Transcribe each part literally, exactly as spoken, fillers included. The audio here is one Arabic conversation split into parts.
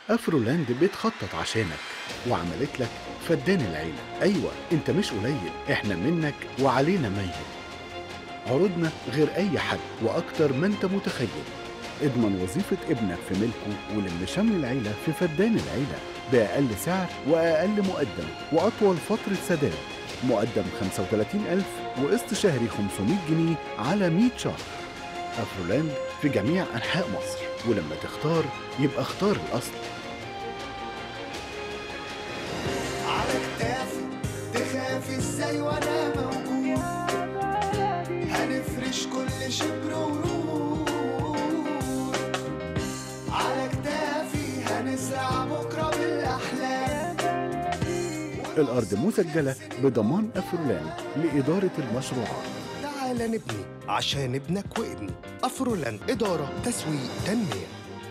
افرولاند بتخطط عشانك وعملت لك فدان العيلة. ايوه انت مش قليل، احنا منك وعلينا ميت. عروضنا غير اي حد واكتر ما انت متخيل. اضمن وظيفة ابنك في ملكه ولم شمل العيلة في فدان العيلة بأقل سعر وأقل مقدم وأطول فترة سداد. مقدم خمسة وثلاثين ألف وقسط شهري خمسمائة جنيه على مائة شهر. أفرولاند في جميع أنحاء مصر، ولما تختار يبقى اختار الأصل. على كتافي تخافي ازاي وانا موجود، هنفرش كل شبر ورود. على كتافي هنزرع بكره بالاحلام. الأرض مسجلة بضمان أفرولاند لإدارة المشروعات. تعال نبني عشان ابنك وابني. افرولاند، اداره، تسويق، تنميه.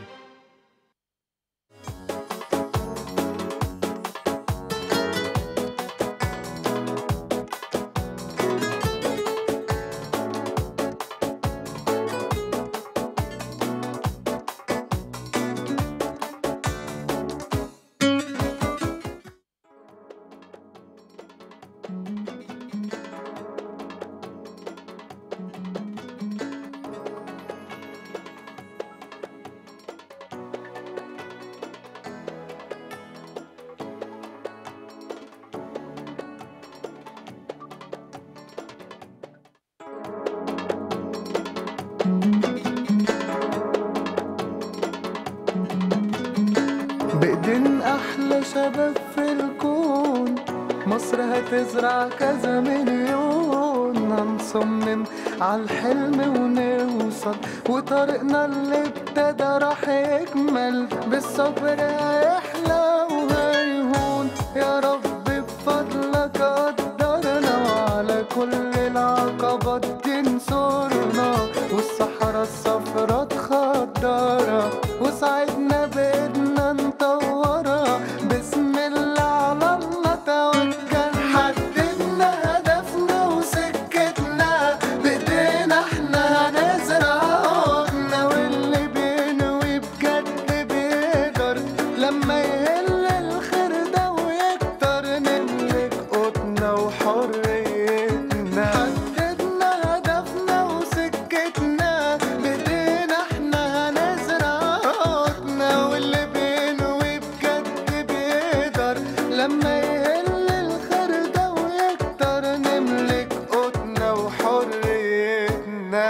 بإيدين أحلى شباب في الكون، مصر هتزرع كذا مليون. هنصمم عالحلم ونوصل، وطريقنا اللي ابتدى راح يكمل. بالصبر هيحلى وهيهون، يا رب بفضلك قدرنا، وعلى كل العقبات تنصرنا، والصحراء الصفرا تخضرها، وساعدنا بإيدنا نطورها. بسم الله على الله توكل، حددنا هدفنا وسكتنا، بإيدينا احنا هنزرع عودنا. واللي بينوي بجد بيقدر، لما يهل الخير ده ويكتر، نملك قوتنا وحريتنا. حددنا هدفنا وسكتنا، بإيدينا احنا هنزرع عودنا. واللي بينوي بجد بيقدر، لما يهل الخير ده ويكتر، نملك قوتنا وحريتنا.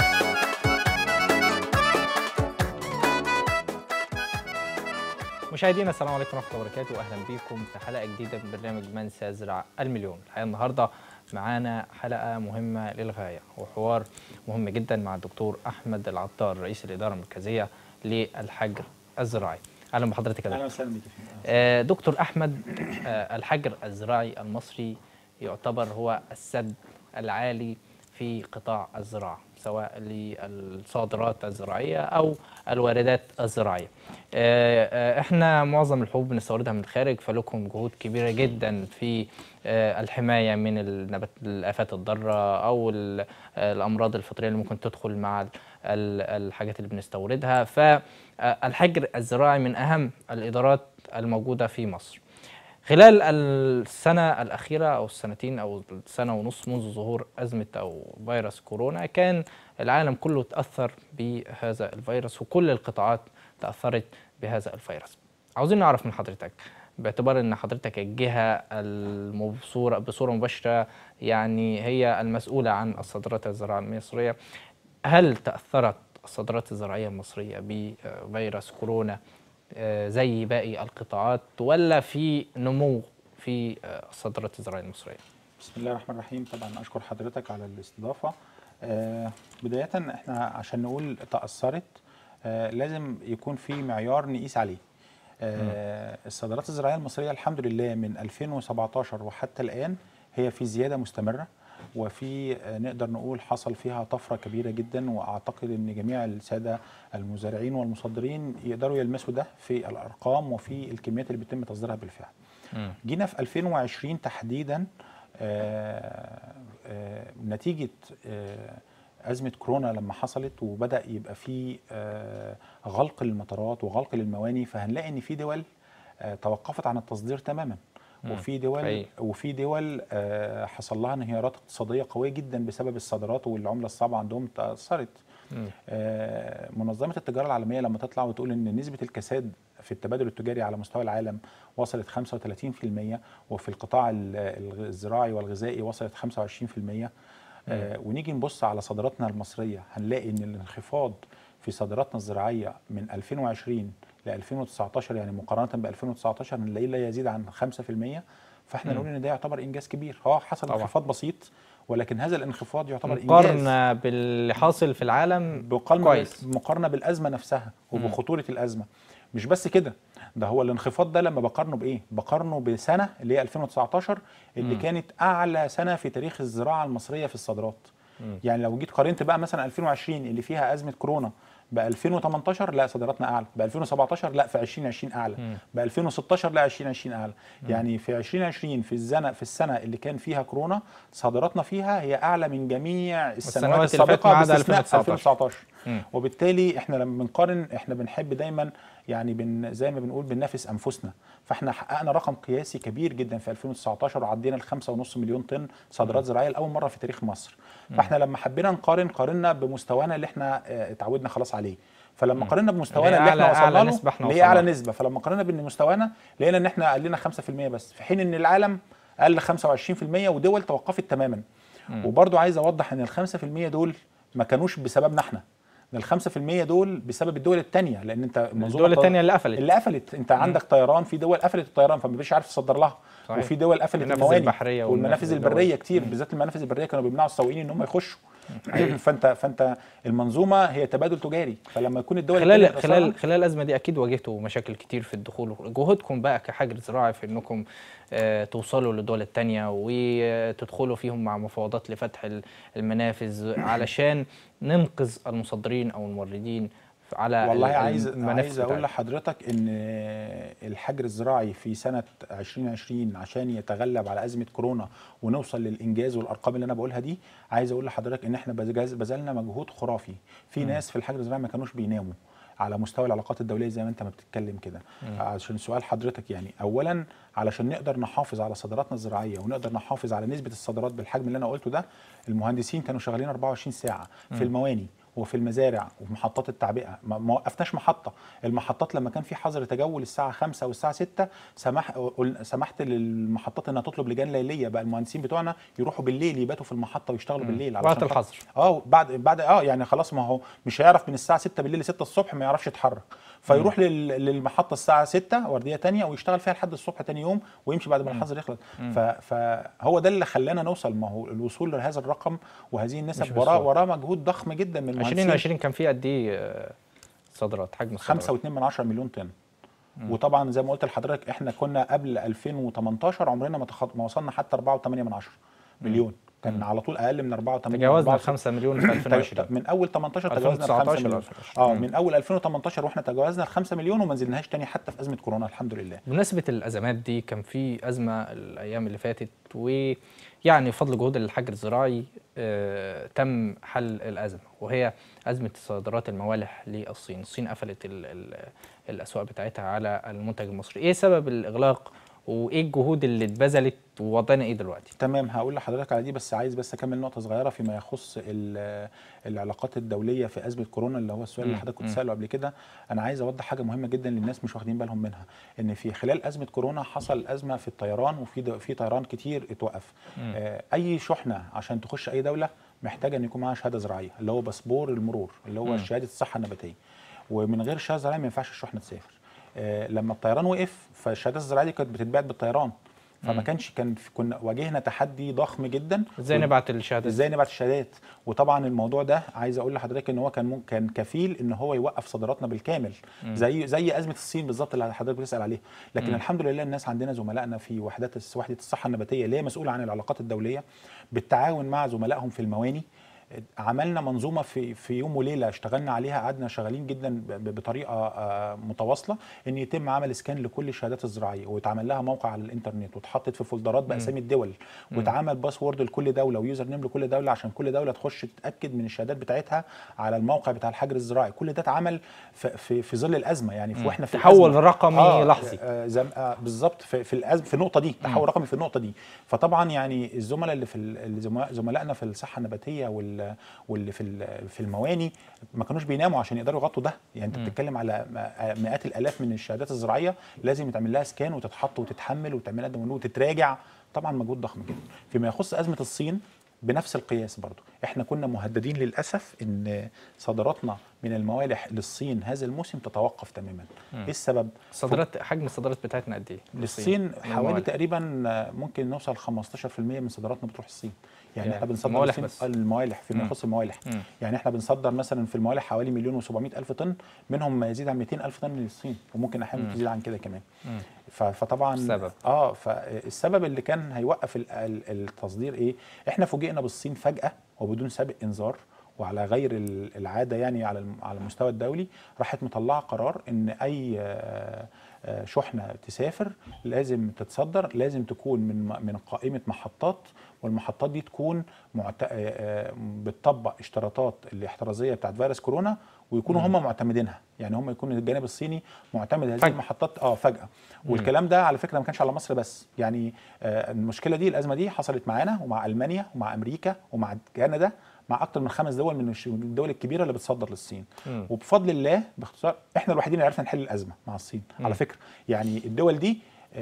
مشاهدينا السلام عليكم ورحمه الله وبركاته، واهلا بكم في حلقه جديده من برنامج من سيزرع المليون. الحقيقه النهارده معانا حلقه مهمه للغايه وحوار مهم جدا مع الدكتور احمد العطار، رئيس الاداره المركزيه للحجر الزراعي. اهلا بحضرتك يا اهلا دكتور. وسهلا بك. آه، دكتور احمد، آه، الحجر الزراعي المصري يعتبر هو السد العالي في قطاع الزراعه، سواء للصادرات الزراعيه او الواردات الزراعيه. آه، آه، احنا معظم الحبوب بنستوردها من الخارج، فلكم جهود كبيره جدا في آه، الحمايه من النبات الافات الضاره او ال- آه، الامراض الفطريه اللي ممكن تدخل مع ال- ال- الحاجات اللي بنستوردها. فالحجر الزراعي من اهم الادارات الموجوده في مصر. خلال السنة الأخيرة أو السنتين أو السنة ونص منذ ظهور أزمة أو فيروس كورونا، كان العالم كله تأثر بهذا الفيروس، وكل القطاعات تأثرت بهذا الفيروس. عاوزين نعرف من حضرتك، باعتبار أن حضرتك الجهة المبصورة بصورة مباشرة يعني هي المسؤولة عن الصادرات الزراعية المصرية، هل تأثرت الصادرات الزراعية المصرية بفيروس كورونا آه، زي باقي القطاعات، ولا في نمو في آه، الصادرات الزراعية المصرية؟ بسم الله الرحمن الرحيم. طبعا اشكر حضرتك على الاستضافه. آه بدايه احنا عشان نقول تاثرت آه لازم يكون في معيار نقيس عليه. آه الصادرات الزراعيه المصريه الحمد لله من ألفين وسبعتاشر وحتى الان هي في زياده مستمره، وفي آه نقدر نقول حصل فيها طفره كبيره جدا، واعتقد ان جميع الساده المزارعين والمصدرين يقدروا يلمسوا ده في الارقام وفي الكميات اللي بيتم تصديرها بالفعل. مم. جينا في ألفين وعشرين تحديدا آه آه نتيجه آه ازمه كورونا لما حصلت وبدا يبقى في غلق للمطارات وغلق للمواني، فهنلاقي ان في دول توقفت عن التصدير تماما، وفي دول حقيقي. وفي دول حصل لها انهيارات اقتصاديه قويه جدا بسبب الصادرات، والعمله الصعبه عندهم تاثرت. منظمه التجاره العالميه لما تطلع وتقول ان نسبه الكساد في التبادل التجاري على مستوى العالم وصلت خمسة وثلاثين في المية، وفي القطاع الزراعي والغذائي وصلت خمسة وعشرين في المية، آه ونيجي نبص على صادراتنا المصريه هنلاقي ان الانخفاض في صادراتنا الزراعيه من ألفين وعشرين ل ألفين وتسعتاشر، يعني مقارنه ب ألفين وتسعتاشر هنلاقيه لا يزيد عن خمسة في المية. فاحنا نقول ان ده يعتبر انجاز كبير. اه حصل طبعا انخفاض بسيط، ولكن هذا الانخفاض يعتبر انجاز مقارنه باللي حاصل في العالم كويس، مقارنه بالازمه نفسها وبخطوره الازمه. مش بس كده، ده هو الانخفاض ده لما بقارنه بايه؟ بقارنه بسنه اللي هي ألفين وتسعتاشر اللي م. كانت اعلى سنه في تاريخ الزراعه المصريه في الصادرات. م. يعني لو جيت قارنت بقى مثلا ألفين وعشرين اللي فيها ازمه كورونا ب ألفين وتمنتاشر، لا صادراتنا اعلى، ب ألفين وسبعتاشر لا في ألفين وعشرين اعلى، ب ألفين وستاشر لا ألفين وعشرين اعلى. م. يعني في ألفين وعشرين في السنه في السنه اللي كان فيها كورونا صادراتنا فيها هي اعلى من جميع السنوات السابقه باستثناء ألفين وتسعتاشر. م. وبالتالي احنا لما بنقارن احنا بنحب دايما يعني بن زي ما بنقول بننافس انفسنا. فاحنا حققنا رقم قياسي كبير جدا في ألفين وتسعتاشر وعدينا ال خمسة ونص مليون طن صادرات زراعيه لاول مره في تاريخ مصر. فاحنا لما حبينا نقارن قارنا بمستوانا اللي احنا اتعودنا خلاص عليه. فلما قارنا بمستوانا اللي احنا وصلنا له اللي هي اعلى نسبه، فلما قارنا بمستوانا لقينا ان احنا قلنا خمسة في المية بس، في حين ان العالم قل خمسة وعشرين في المية ودول توقفت تماما. وبرضو عايز اوضح ان ال خمسة في المية دول ما كانوش بسببنا احنا، ال خمسة في المية دول بسبب الدول الثانيه، لان انت الدول الثانيه اللي قفلت اللي قفلت انت مم. عندك طيران، في دول قفلت الطيران فما بقاش عارف تصدر لها. صحيح. وفي دول قفلت المواني والمنافذ البريه كتير، بالذات المنافذ البريه كانوا بيمنعوا السواقين ان هم يخشوا. فانت فانت المنظومه هي تبادل تجاري، فلما يكون الدول خلال خلال خلال الازمه دي اكيد واجهتوا مشاكل كتير في الدخول. جهودكم بقى كحجر زراعي في انكم آه توصلوا للدول الثانيه وتدخلوا فيهم مع مفاوضات لفتح المنافذ علشان ننقذ المصدرين او الموردين على والله عايز عايز اقول لحضرتك ان الحجر الزراعي في سنه ألفين وعشرين عشان يتغلب على ازمه كورونا ونوصل للانجاز والارقام اللي انا بقولها دي، عايز اقول لحضرتك ان احنا بذلنا مجهود خرافي. في م. ناس في الحجر الزراعي ما كانوش بيناموا على مستوى العلاقات الدوليه زي ما انت ما بتتكلم كده. عشان سؤال حضرتك يعني اولا علشان نقدر نحافظ على صادراتنا الزراعيه ونقدر نحافظ على نسبه الصادرات بالحجم اللي انا قلته ده، المهندسين كانوا شغالين أربعة وعشرين ساعه في المواني وفي المزارع وفي محطات التعبئه. ما وقفناش محطه. المحطات لما كان في حظر تجول الساعه خمسة والساعه ستة سمح سمحت للمحطات انها تطلب لجان ليليه، بقى المهندسين بتوعنا يروحوا بالليل يباتوا في المحطه ويشتغلوا م. بالليل وقت الحظر. اه بعد بعد اه يعني خلاص ما هو مش هيعرف من الساعه ستة بالليل ل ستة الصبح ما يعرفش يتحرك، فيروح لل... للمحطه الساعه ستة ورديه ثانيه ويشتغل فيها لحد الصبح ثاني يوم ويمشي بعد ما الحظر يخلص. ف... فهو ده اللي خلانا نوصل، ما هو الوصول لهذا الرقم وهذه النسب وراه وراه مجهود ضخم جدا من المهندسين. ألفين وعشرين كان في قد ايه صادرات حجم الصادرات؟ خمسة واتنين من عشرة مليون طن. مم. وطبعا زي ما قلت لحضرتك احنا كنا قبل ألفين وتمنتاشر عمرنا ما, تخط... ما وصلنا حتى أربعة وثمانية من عشرة مليون. كان مم. على طول اقل من أربعة وثمانين. تجاوزنا ال خمسة مليون في ألفين وعشرين. من اول تمنتاشر تجاوزنا ال خمسة مليون. اه من اول ألفين وتمنتاشر واحنا تجاوزنا ال خمسة مليون وما نزلناش تاني حتى في ازمه كورونا الحمد لله. بمناسبه الازمات دي كان في ازمه الايام اللي فاتت، ويعني بفضل جهود الحجر الزراعي آه تم حل الازمه، وهي ازمه صادرات الموالح للصين. الصين قفلت ال ال الاسواق بتاعتها على المنتج المصري. ايه سبب الاغلاق وايه الجهود اللي اتبذلت ووضعنا ايه دلوقتي؟ تمام هقول لحضرتك على دي، بس عايز بس اكمل نقطه صغيره فيما يخص العلاقات الدوليه في ازمه كورونا اللي هو السؤال اللي حضرتك كنت ساله قبل كده. انا عايز اوضح حاجه مهمه جدا للناس مش واخدين بالهم منها، ان في خلال ازمه كورونا حصل ازمه في الطيران وفي في طيران كتير اتوقف. آه اي شحنه عشان تخش اي دوله محتاجه ان يكون معاها شهاده زراعيه اللي هو باسبور المرور اللي هو م. شهاده الصحه النباتيه، ومن غير شهاده زراعيه ما ينفعش الشحنه تسافر. آه لما الطيران وقف فالشهادات الزراعيه دي كانت بتتباع بالطيران، فما كانش كان كنا واجهنا تحدي ضخم جدا. ازاي نبعت الشهادات؟ ازاي نبعت الشهادات؟ وطبعا الموضوع ده عايز اقول لحضرتك ان هو كان كان كفيل ان هو يوقف صادراتنا بالكامل، مم. زي زي ازمه الصين بالظبط اللي حضرتك بتسال عليها. لكن مم. الحمد لله الناس عندنا زملائنا في وحدات وحده الصحه النباتيه اللي هي مسؤوله عن العلاقات الدوليه بالتعاون مع زملائهم في المواني عملنا منظومه في في يوم وليله اشتغلنا عليها، قعدنا شغالين جدا بطريقه متواصله ان يتم عمل اسكان لكل الشهادات الزراعيه، ويتعمل لها موقع على الانترنت، واتحطت في فولدرات باسامي الدول، واتعمل باسورد لكل دوله ويوزر نيم لكل دوله عشان كل دوله تخش تتاكد من الشهادات بتاعتها على الموقع بتاع الحجر الزراعي. كل ده اتعمل في في, في ظل الازمه، يعني في واحنا في تحول رقمي آه لحظي. آه آه بالظبط في في الازمه في النقطه دي، تحول رقمي في النقطه دي. فطبعا يعني الزملاء اللي في زملائنا في الصحه النباتيه واللي في في المواني ما كانوش بيناموا عشان يقدروا يغطوا ده. يعني انت بتتكلم على مئات الالاف من الشهادات الزراعيه لازم يتعمل لها سكان وتتحط وتتحمل وتعمل لها داونلود وتتراجع، طبعا مجهود ضخم جدا. فيما يخص ازمه الصين بنفس القياس برضو احنا كنا مهددين للاسف ان صادراتنا من الموالح للصين هذا الموسم تتوقف تماما. مم. ايه السبب؟ صادرات حجم الصادرات بتاعتنا قد ايه؟ للصين حوالي تقريبا ممكن نوصل خمستاشر في المية من صادراتنا بتروح الصين. يعني, يعني احنا بنصدر الموالح بس. الموالح فيما يخص الموالح. مم. يعني احنا بنصدر مثلا في الموالح حوالي مليون وسبعمائة الف طن، منهم ما يزيد عن مئتين الف طن للصين، وممكن احيانا تزيد عن كده كمان. مم. فطبعا السبب اه فالسبب اللي كان هيوقف التصدير ايه؟ احنا فوجئنا بالصين فجأة وبدون سابق انذار وعلى غير العاده، يعني على على المستوى الدولي راحت مطلعه قرار ان اي شحنه تسافر لازم تتصدر، لازم تكون من من قائمه محطات، والمحطات دي تكون معت... بتطبق اشتراطات الاحترازيه بتاعت فيروس كورونا، ويكونوا هم معتمدينها. يعني هم يكون الجانب الصيني معتمد هذه المحطات اه فجأة. والكلام ده على فكره ما كانش على مصر بس، يعني آه المشكله دي الازمه دي حصلت معانا ومع المانيا ومع امريكا ومع كندا، مع اكتر من خمس دول من الدول الكبيره اللي بتصدر للصين. مم. وبفضل الله باختصار احنا الوحيدين اللي عرفنا نحل الازمه مع الصين. مم. على فكره يعني الدول دي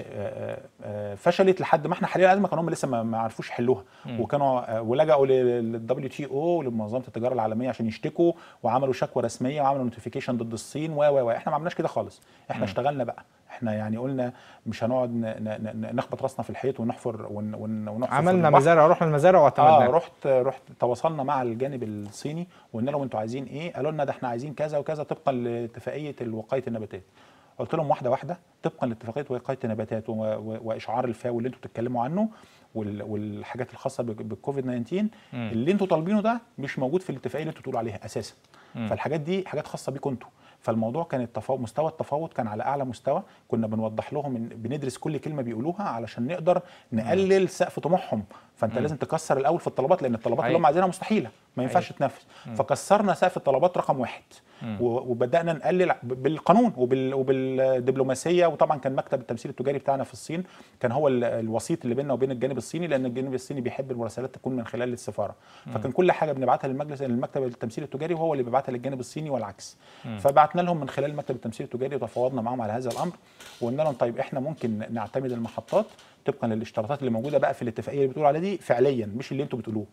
فشلت لحد ما احنا حلينا الازمه، كانوا هم لسه ما عرفوش يحلوها، وكانوا ولجأوا للدبليو تي او لمنظمه التجاره العالميه عشان يشتكوا، وعملوا شكوى رسميه وعملوا نوتيفيكيشن ضد الصين و و احنا ما عملناش كده خالص. احنا م. اشتغلنا بقى، احنا يعني قلنا مش هنقعد نخبط راسنا في الحيط ونحفر ونحفر عملنا مزارع، رحنا المزارع واعتمدنا. اه رحت رحت تواصلنا مع الجانب الصيني وقلنا لهم انتوا عايزين ايه؟ قالوا لنا ده احنا عايزين كذا وكذا طبقا لاتفاقيه وقايه النباتات. قلت لهم واحده واحده طبقا لاتفاقيه وقايه النباتات واشعار الفاو اللي انتوا بتتكلموا عنه والحاجات الخاصه بالكوفيد تسعة عشر اللي انتوا طالبينه ده مش موجود في الاتفاقيه اللي انتوا بتقولوا عليها اساسا. م. فالحاجات دي حاجات خاصه بيكم انتوا. فالموضوع كان التفاوض، مستوى التفاوض كان على اعلى مستوى، كنا بنوضح لهم إن بندرس كل كلمه بيقولوها علشان نقدر نقلل سقف طموحهم. فانت م. لازم تكسر الاول في الطلبات، لان الطلبات أي. اللي هم عايزينها مستحيله ما ينفعش تنفذ. فكسرنا سقف الطلبات رقم واحد، م. وبدانا نقلل بالقانون وبال وبالدبلوماسيه. وطبعا كان مكتب التمثيل التجاري بتاعنا في الصين كان هو الوسيط اللي بيننا وبين الجانب الصيني، لان الجانب الصيني بيحب المراسلات تكون من خلال السفاره. م. فكان كل حاجه بنبعتها للمجلس المكتب التمثيل التجاري وهو اللي بيبعتها للجانب الصيني والعكس. م. فبعتنا لهم من خلال مكتب التمثيل التجاري وتفاوضنا معاهم على هذا الامر، وقلنا لهم طيب احنا ممكن نعتمد المحطات طبقا للاشتراطات اللي موجوده بقى في الاتفاقيه اللي بتقولوا عليها دي فعليا، مش اللي انتوا بتقولوه،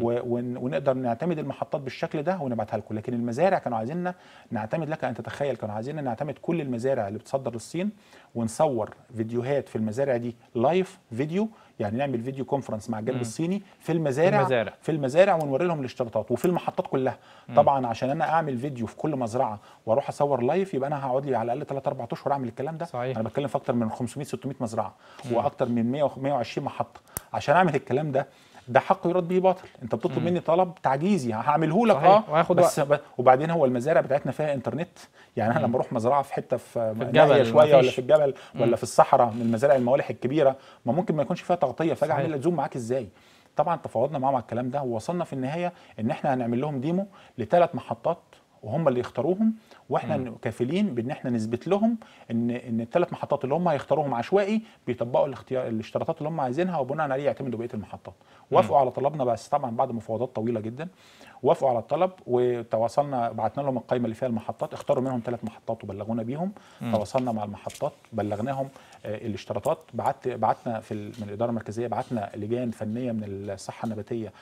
ونقدر نعتمد المحطات بالشكل ده ونبعتها لكم. لكن المزارع كانوا عايزيننا نعتمد، لك ان تتخيل كانوا عايزيننا نعتمد كل المزارع اللي بتصدر للصين ونصور فيديوهات في المزارع دي لايف فيديو، يعني نعمل فيديو كونفرنس مع الجانب الصيني في المزارع المزارع. في المزارع ونوري لهم الاشتراطات وفي المحطات كلها. مم. طبعا عشان انا اعمل فيديو في كل مزرعه واروح اصور لايف يبقى انا هقعد لي على الاقل ثلاثة أربعة اشهر اعمل الكلام ده. صحيح. انا بتكلم في اكتر من خمسمائة ستمائة مزرعه مم. واكتر من مئة مئة وعشرين محطه عشان اعمل الكلام ده. ده حق يرد به باطل، انت بتطلب مم. مني طلب تعجيزي هعمله لك اه بس وقت. وبعدين هو المزارع بتاعتنا فيها انترنت، يعني انا لما اروح مزرعه في حته في, في الجبل شويه ولا في الجبل مم. ولا في الصحراء من المزارع الموالح الكبيره ما ممكن ما يكونش فيها تغطيه، فاجي اعمل لك زوم معاك ازاي؟ طبعا تفاوضنا معاهم على الكلام ده ووصلنا في النهايه ان احنا هنعمل لهم ديمو لثلاث محطات وهم اللي يختاروهم، واحنا مم. كافلين بان احنا نثبت لهم ان ان الثلاث محطات اللي هم هيختاروهم عشوائي بيطبقوا الاختيار الاشتراطات اللي هم عايزينها، وبناء عليه يعتمدوا بقيه المحطات. وافقوا على طلبنا، بس طبعا بعد مفاوضات طويله جدا وافقوا على الطلب، وتواصلنا بعتنا لهم القائمه اللي فيها المحطات، اختاروا منهم ثلاث محطات وبلغونا بيهم. مم. تواصلنا مع المحطات بلغناهم آه الاشتراطات، بعت بعتنا في من الاداره المركزيه بعتنا لجان فنيه من الصحه النباتيه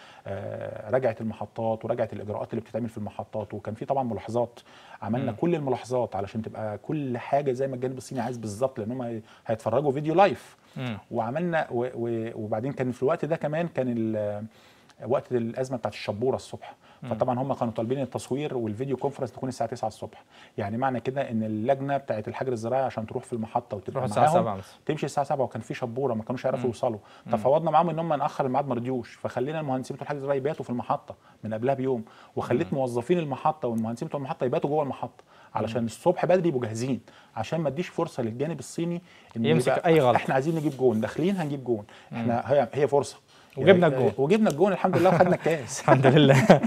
آه رجعت المحطات ورجعت الاجراءات اللي بتتعمل في المحطات، وكان في طبعا ملاحظات عملنا. مم. كل الملاحظات علشان تبقى كل حاجه زي ما الجانب الصيني عايز بالظبط، لان هم هيتفرجوا فيديو لايف. مم. وعملنا و و وبعدين كان في الوقت ده كمان كان وقت الازمه بتاعت الشبوره الصبح، فطبعا هم كانوا طالبين التصوير والفيديو كونفرنس تكون الساعه تسعة الصبح. يعني معنى كده ان اللجنه بتاعت الحجر الزراعي عشان تروح في المحطه وتبقى الساعة معاهم سبعة مثلا. تمشي الساعه سبعة، وكان في شبوره ما كانوش يعرفوا يوصلوا. تفاوضنا معاهم ان هم ناخر الميعاد، ما رضيوش، فخلينا المهندسين بتوع الحجر الزراعي يباتوا في المحطه من قبلها بيوم، وخليت موظفين المحطه والمهندسين بتوع المحطه يباتوا جوه المحطه علشان الصبح بدري يبقوا جاهزين، عشان ما اديش فرصه للجانب الصيني ان يمسك يبقى أي غلطة. احنا عايزين نجيب جون، داخلين هنجيب جون، احنا هي هي فرصه وجبنا يعني الجون. وجبنا الجون الحمد لله وخدنا الكاس. الحمد لله.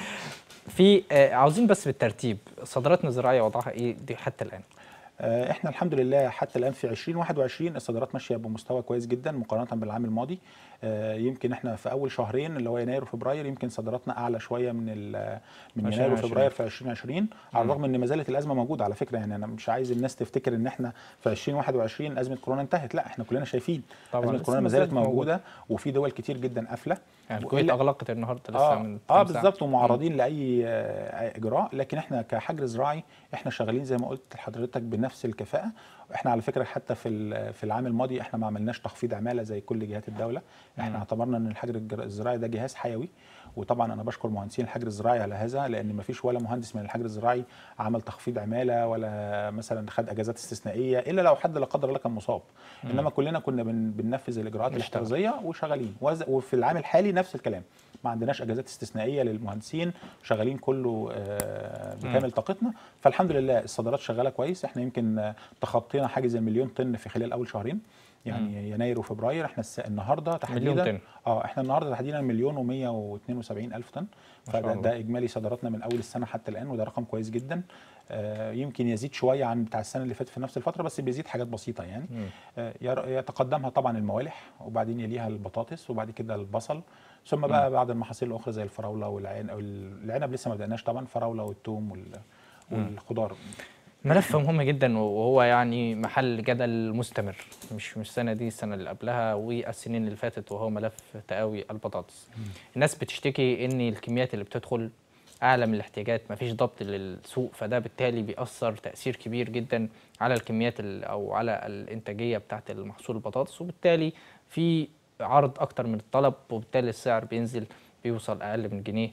في آه، عاوزين بس بالترتيب صادراتنا الزراعيه وضعها ايه دي حتى الان؟ آه، احنا الحمد لله حتى الان في ألفين وواحد وعشرين الصادرات ماشيه بمستوى كويس جدا مقارنه بالعام الماضي. آه، يمكن احنا في اول شهرين اللي هو يناير وفبراير يمكن صادراتنا اعلى شويه من ال- من ألفين يناير وعشرين. وفبراير في ألفين وعشرين، على الرغم ان ما زالت الازمه موجوده على فكره. يعني انا مش عايز الناس تفتكر ان احنا في ألفين وواحد وعشرين ازمه كورونا انتهت، لا احنا كلنا شايفين طبعاً ازمه لسه كورونا ما ما زالت زالت موجوده، وفي دول كتير جدا قافله. يعني الكويت وإلا- اغلقت النهارده لسه اه من اه كام ساعة. بالظبط، ومعرضين لاي آه، اجراء، لكن احنا كحجر زراعي احنا شغالين زي ما قلت لحضرتك بنفس الكفاءه. احنا على فكره حتى في ال- في العام الماضي احنا ما عملناش تخفيض عماله زي كل جهات الدوله، احنا اعتبرنا ان الحجر الجر- الزراعي ده جهاز حيوي، وطبعا انا بشكر مهندسين الحجر الزراعي على هذا، لان ما فيش ولا مهندس من الحجر الزراعي عمل تخفيض عماله ولا مثلا خد اجازات استثنائيه الا لو حد لا قدر الله كان مصاب، انما كلنا كنا بن- بننفذ الاجراءات نشتغل. الاحترازيه وشغالين. وز- وفي العام الحالي نفس الكلام، ما عندناش اجازات استثنائيه للمهندسين، شغالين كله آه، بكامل طاقتنا. فالحمد لله الصادرات شغاله كويس، احنا يمكن آه، تخطينا حاجز المليون طن في خلال اول شهرين، يعني يناير وفبراير. احنا الس- النهارده تحديدا طن. اه احنا النهارده تحديدا مليون ومية واتنين وسبعين الف طن، شاء فده الله. ده اجمالي صادراتنا من اول السنه حتى الان، وده رقم كويس جدا. آه يمكن يزيد شويه عن بتاع السنه اللي فاتت في نفس الفتره، بس بيزيد حاجات بسيطه يعني. آه ير- يتقدمها طبعا الموالح، وبعدين يليها البطاطس، وبعد كده البصل، ثم بقى بعض المحاصيل الاخرى زي الفراوله والعنب، العنب لسه ما بدأناش طبعا، فراوله والثوم وال- والخضار. ملف مهم جدا وهو يعني محل جدل مستمر، مش مش السنه دي، السنه اللي قبلها والسنين اللي فاتت، وهو ملف تقاوي البطاطس. الناس بتشتكي ان الكميات اللي بتدخل اعلى من الاحتياجات، مفيش ضبط للسوق، فده بالتالي بيأثر تأثير كبير جدا على الكميات ال- او على الانتاجيه بتاعت المحصول البطاطس، وبالتالي في عرض اكتر من الطلب، وبالتالي السعر بينزل بيوصل اقل من جنيه.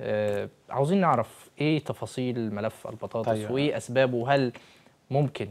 آه عاوزين نعرف ايه تفاصيل ملف البطاطس طيب. وايه اسبابه، وهل ممكن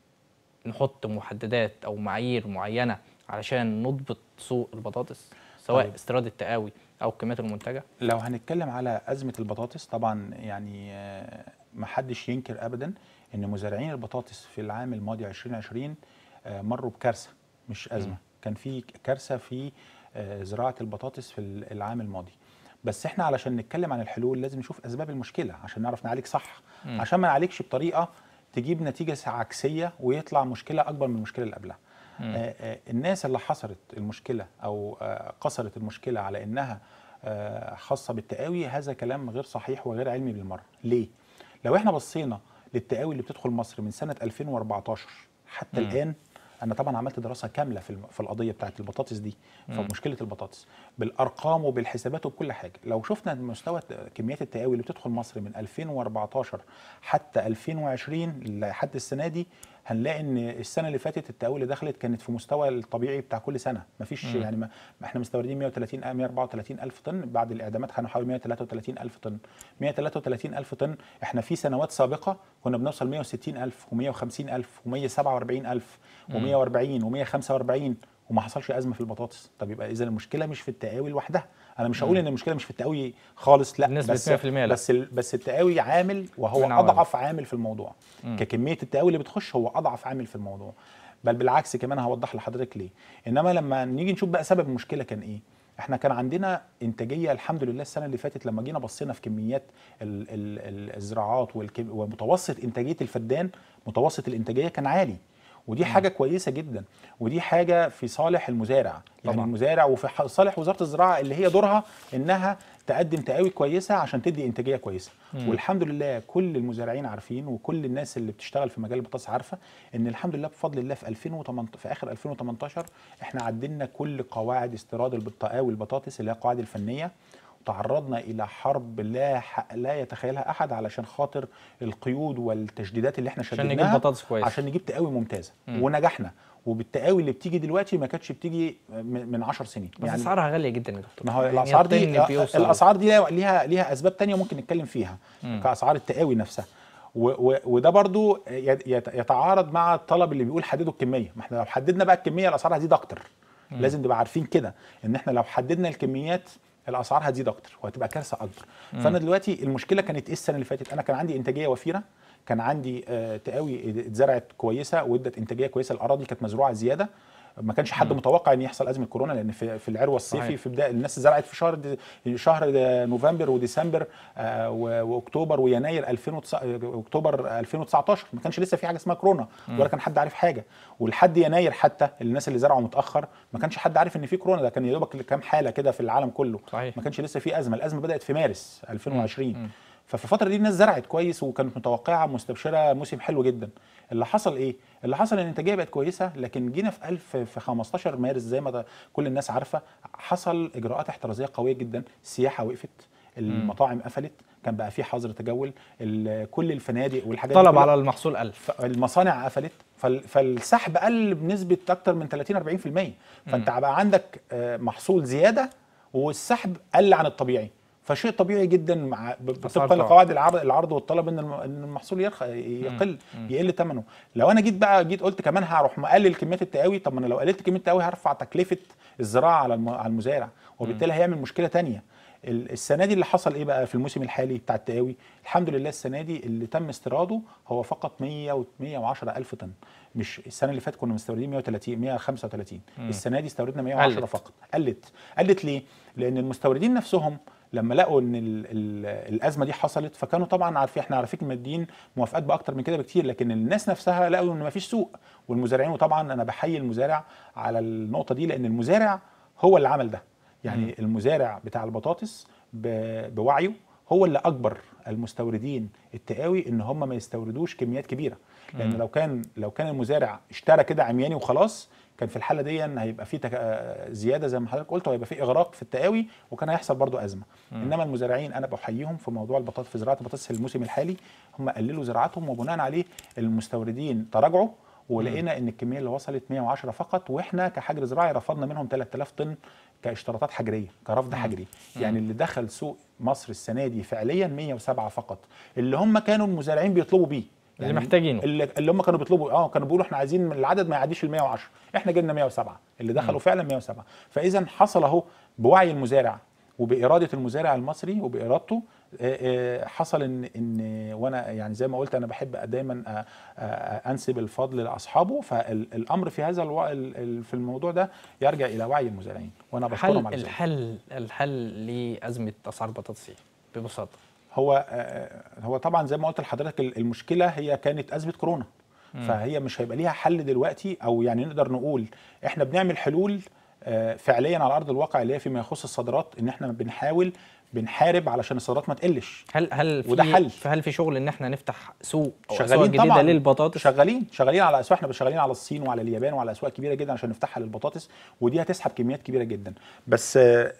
نحط محددات او معايير معينه علشان نضبط سوق البطاطس سواء طيب. استيراد التقاوي او الكميات المنتجه؟ لو هنتكلم على أزمة البطاطس طبعا يعني آه، محدش ينكر أبدا إن مزارعين البطاطس في العام الماضي ألفين وعشرين آه، مروا بكارثة مش أزمة. كان في كارثة في آه، زراعة البطاطس في العام الماضي، بس احنا علشان نتكلم عن الحلول لازم نشوف أسباب المشكلة عشان نعرف نعالج صح، مم. عشان ما نعالجش بطريقة تجيب نتيجة عكسية ويطلع مشكلة أكبر من المشكلة اللي قبلها. آه، آه، الناس اللي حصرت المشكلة أو آه، قصرت المشكلة على إنها آه، خاصة بالتقاوي، هذا كلام غير صحيح وغير علمي بالمرة. ليه؟ لو احنا بصينا للتقاوي اللي بتدخل مصر من سنة ألفين وأربعتاشر حتى مم. الآن، أنا طبعا عملت دراسة كاملة في الم- في القضية بتاعت البطاطس دي، في مشكلة البطاطس بالأرقام وبالحسابات وبكل حاجة. لو شفنا مستوى كميات التقاوي اللي بتدخل مصر من ألفين وأربعتاشر حتى ألفين وعشرين لحد السنة دي، هنلاقي ان السنه اللي فاتت التقاوي اللي دخلت كانت في مستوى الطبيعي بتاع كل سنه، مفيش مم. يعني ما ما احنا مستوردين مية وتلاتين مية وأربعة وتلاتين الف طن، بعد الاعدامات كانوا حوالي مية وتلاتة وتلاتين الف طن. مية وتلاتة وتلاتين الف طن، احنا في سنوات سابقه كنا بنوصل مية وستين الف ومية وخمسين الف ومية وسبعة وأربعين الف ومية وأربعين ومية وخمسة وأربعين، وما حصلش ازمه في البطاطس. طب يبقى اذا المشكله مش في التقاوي لوحدها. انا مش هقول ان المشكله مش في التقاوي خالص، لا، بنسبة بس مية في المية لا. بس ال- بس التقاوي عامل، وهو من عوامل. اضعف عامل في الموضوع. ككميه التقاوي اللي بتخش هو اضعف عامل في الموضوع، بل بالعكس كمان هوضح لحضرتك ليه. انما لما نيجي نشوف بقى سبب المشكله كان ايه، احنا كان عندنا انتاجيه الحمد لله السنه اللي فاتت. لما جينا بصينا في كميات ال ال ال الزراعات والكم- ومتوسط انتاجيه الفدان، متوسط الانتاجيه كان عالي، ودي حاجه كويسه جدا، ودي حاجه في صالح المزارع. يعني طبعا. المزارع وفي ح- صالح وزاره الزراعه اللي هي دورها انها تقدم تقاوي كويسه عشان تدي انتاجيه كويسه. مم. والحمد لله كل المزارعين عارفين، وكل الناس اللي بتشتغل في مجال البطاطس عارفه ان الحمد لله بفضل الله في ألفين وتمنتاشر في اخر ألفين وتمنتاشر احنا عدلنا كل قواعد استيراد التقاوي البطاطس اللي هي القواعد الفنيه، تعرضنا الى حرب لا ح- لا يتخيلها احد علشان خاطر القيود والتجديدات اللي احنا عشان شددناها نجيب بطاطس كويس. عشان نجيب تقاوي ممتازه. مم. ونجحنا، وبالتقاوي اللي بتيجي دلوقتي ما كانتش بتيجي من عشر سنين. بس يعني اسعارها غاليه جدا يا دكتور. ما هو يعني الاسعار دي بيوصل. الاسعار دي ليها ليها اسباب تانية ممكن نتكلم فيها م. كاسعار التقاوي نفسها، و و وده برضو يتعارض مع الطلب اللي بيقول حددوا الكميه. ما احنا لو حددنا بقى الكميه الاسعار هتزيد اكتر. م. لازم نبقى عارفين كده ان احنا لو حددنا الكميات الاسعار هتزيد اكتر وهتبقى كارثه اكبر. م. فانا دلوقتي المشكله كانت ايه السنه اللي فاتت؟ انا كان عندي انتاجيه وفيره، كان عندي آه تقاوي اتزرعت كويسه وادت انتاجيه كويسه، الاراضي كانت مزروعه زياده، ما كانش حد م. متوقع ان يحصل ازمه كورونا، لان في في العروه الصيفي صحيح. في بدايه الناس زرعت في شهر دي شهر نوفمبر وديسمبر آه واكتوبر ويناير ألفين وتسعة اكتوبر ألفين وتسعتاشر، ما كانش لسه في حاجه اسمها كورونا م. ولا كان حد عارف حاجه. ولحد يناير حتى الناس اللي زرعوا متاخر ما كانش حد عارف ان في كورونا، ده كان يا دوبك كام حاله كده في العالم كله صحيح. ما كانش لسه في ازمه، الازمه بدات في مارس ألفين وعشرين. م. ففي الفتره دي الناس زرعت كويس وكانت متوقعه مستبشره موسم حلو جدا. اللي حصل ايه؟ اللي حصل ان الانتاجيه بقت كويسه، لكن جينا في ألف في خمستاشر مارس زي ما كل الناس عارفه حصل اجراءات احترازيه قويه جدا، السياحه وقفت، المطاعم قفلت، كان بقى في حظر تجول، كل الفنادق والحاجات طلب على المحصول ألف، المصانع قفلت، فالسحب قل بنسبه اكتر من ثلاثين أربعين في المية. فانت بقى عندك محصول زياده والسحب قل عن الطبيعي، فشيء طبيعي جدا مع طبقا لقواعد العرض العرض والطلب ان المحصول يرخ يقل يقل ثمنه. لو انا جيت بقى جيت قلت كمان هروح مقلل كميات التقاوي، طب ما انا لو قللت كميه التقاوي هرفع تكلفه الزراعه على على المزارع، وبالتالي هيعمل مشكله ثانيه. السنه دي اللي حصل ايه بقى في الموسم الحالي بتاع التقاوي؟ الحمد لله السنه دي اللي تم استيراده هو فقط مية وعشرة ألف طن، مش السنه اللي فاتت كنا مستوردين مية وتلاتين مية وخمسة وتلاتين، السنه دي استوردنا مية وعشرة فقط. قلت قلت ليه؟ لان المستوردين نفسهم لما لقوا ان ال ال الازمه دي حصلت فكانوا طبعا عارفين، احنا عارفين مادين موافقات باكتر من كده بكتير، لكن الناس نفسها لقوا ان مفيش سوق والمزارعين. وطبعا انا بحيي المزارع على النقطه دي، لان المزارع هو اللي عمل ده. يعني م. المزارع بتاع البطاطس بوعيه هو اللي اجبر المستوردين التقاوي ان هم ما يستوردوش كميات كبيره، لان لو كان لو كان المزارع اشترى كده عمياني وخلاص كان في الحاله دي هيبقى في زياده زي ما حضرتك قلت، وهيبقى في اغراق في التقاوي وكان هيحصل برضو ازمه. م. انما المزارعين انا بحييهم في موضوع البطاطس، في زراعه البطاطس الموسم الحالي هم قللوا زراعتهم، وبناء عليه المستوردين تراجعوا، ولقينا ان الكميه اللي وصلت مية وعشرة فقط، واحنا كحجر زراعي رفضنا منهم ثلاثة آلاف طن كاشتراطات حجريه، كرفض حجري. يعني اللي دخل سوق مصر السنه دي فعليا مية وسبعة فقط، اللي هم كانوا المزارعين بيطلبوا بيه، يعني اللي محتاجينه، اللي, اللي هم كانوا بيطلبوا اه كانوا بيقولوا احنا عايزين العدد ما يعديش ال مية وعشرة، احنا جبنا مية وسبعة، اللي دخلوا م. فعلا مية وسبعة. فاذا حصل اهو بوعي المزارع وباراده المزارع المصري وبارادته حصل ان ان وانا يعني زي ما قلت انا بحب دايما انسب الفضل لاصحابه، فالامر في هذا الو... في الموضوع ده يرجع الى وعي المزارعين، وانا بشكرهم على ذلك. الحل الحل لازمه اسعار البطاطس ببساطه هو هو طبعا زي ما قلت لحضرتك المشكله هي كانت ازمه كورونا، م. فهي مش هيبقى ليها حل دلوقتي، او يعني نقدر نقول احنا بنعمل حلول فعليا على ارض الواقع اللي هي فيما يخص الصادرات، ان احنا بنحاول بنحارب علشان الصادرات ما تقلش. هل هل وده في حل. هل في شغل ان احنا نفتح سوق او شغالين اسواق جديده طبعًا للبطاطس؟ شغالين شغالين على اسواق، احنا شغالين على الصين وعلى اليابان وعلى اسواق كبيره جدا عشان نفتحها للبطاطس، ودي هتسحب كميات كبيره جدا. بس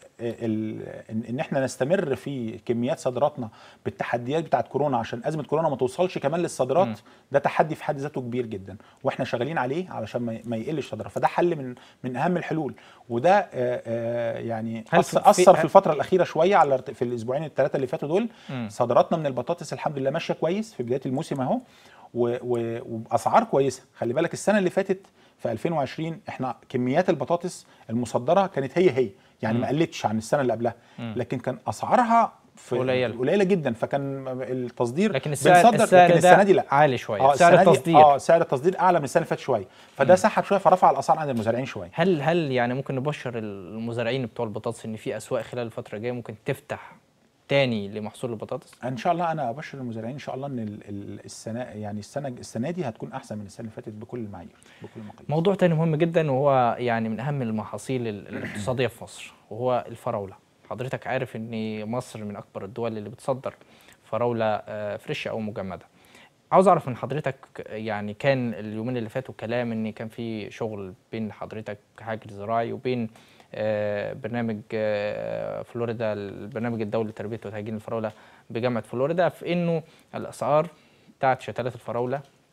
ان احنا نستمر في كميات صادراتنا بالتحديات بتاعت كورونا عشان ازمه كورونا ما توصلش كمان للصادرات، م. ده تحدي في حد ذاته كبير جدا، واحنا شغالين عليه علشان ما يقلش صادرات، فده حل من من اهم الحلول. وده يعني اثر في, في الفتره الاخيره شويه على في الاسبوعين الثلاثه اللي فاتوا دول. م. صادراتنا من البطاطس الحمد لله ماشيه كويس في بدايه الموسم اهو، وباسعار كويسه. خلي بالك السنه اللي فاتت في ألفين وعشرين احنا كميات البطاطس المصدره كانت هي هي يعني م. ما قلتش عن السنه اللي قبلها، م. لكن كان اسعارها قليله قليله جدا، فكان التصدير لكن السعر السعر لكن السنه دي لا عالي شويه. آه سعر التصدير اه سعر التصدير اعلى من السنه اللي فاتت شويه، فده سحب شويه فرفع الاسعار عند المزارعين شويه. هل هل يعني ممكن نبشر المزارعين بتوع البطاطس ان في اسواق خلال الفتره الجايه ممكن تفتح تاني لمحصول البطاطس؟ ان شاء الله انا ابشر المزارعين ان شاء الله ان السنه يعني السنه السنه دي هتكون احسن من السنه اللي فاتت بكل المعايير بكل المقاييس. موضوع تاني مهم جدا وهو يعني من اهم المحاصيل الاقتصاديه في مصر وهو الفراوله. حضرتك عارف ان مصر من اكبر الدول اللي بتصدر فراوله فريش او مجمده. عاوز اعرف من حضرتك، يعني كان اليومين اللي فاتوا كلام ان كان في شغل بين حضرتك كحاجر زراعي وبين برنامج فلوريدا، البرنامج الدولي لتربيه وتهجين الفراوله بجامعه فلوريدا، في انه الاسعار بتاعت شتلات الفراوله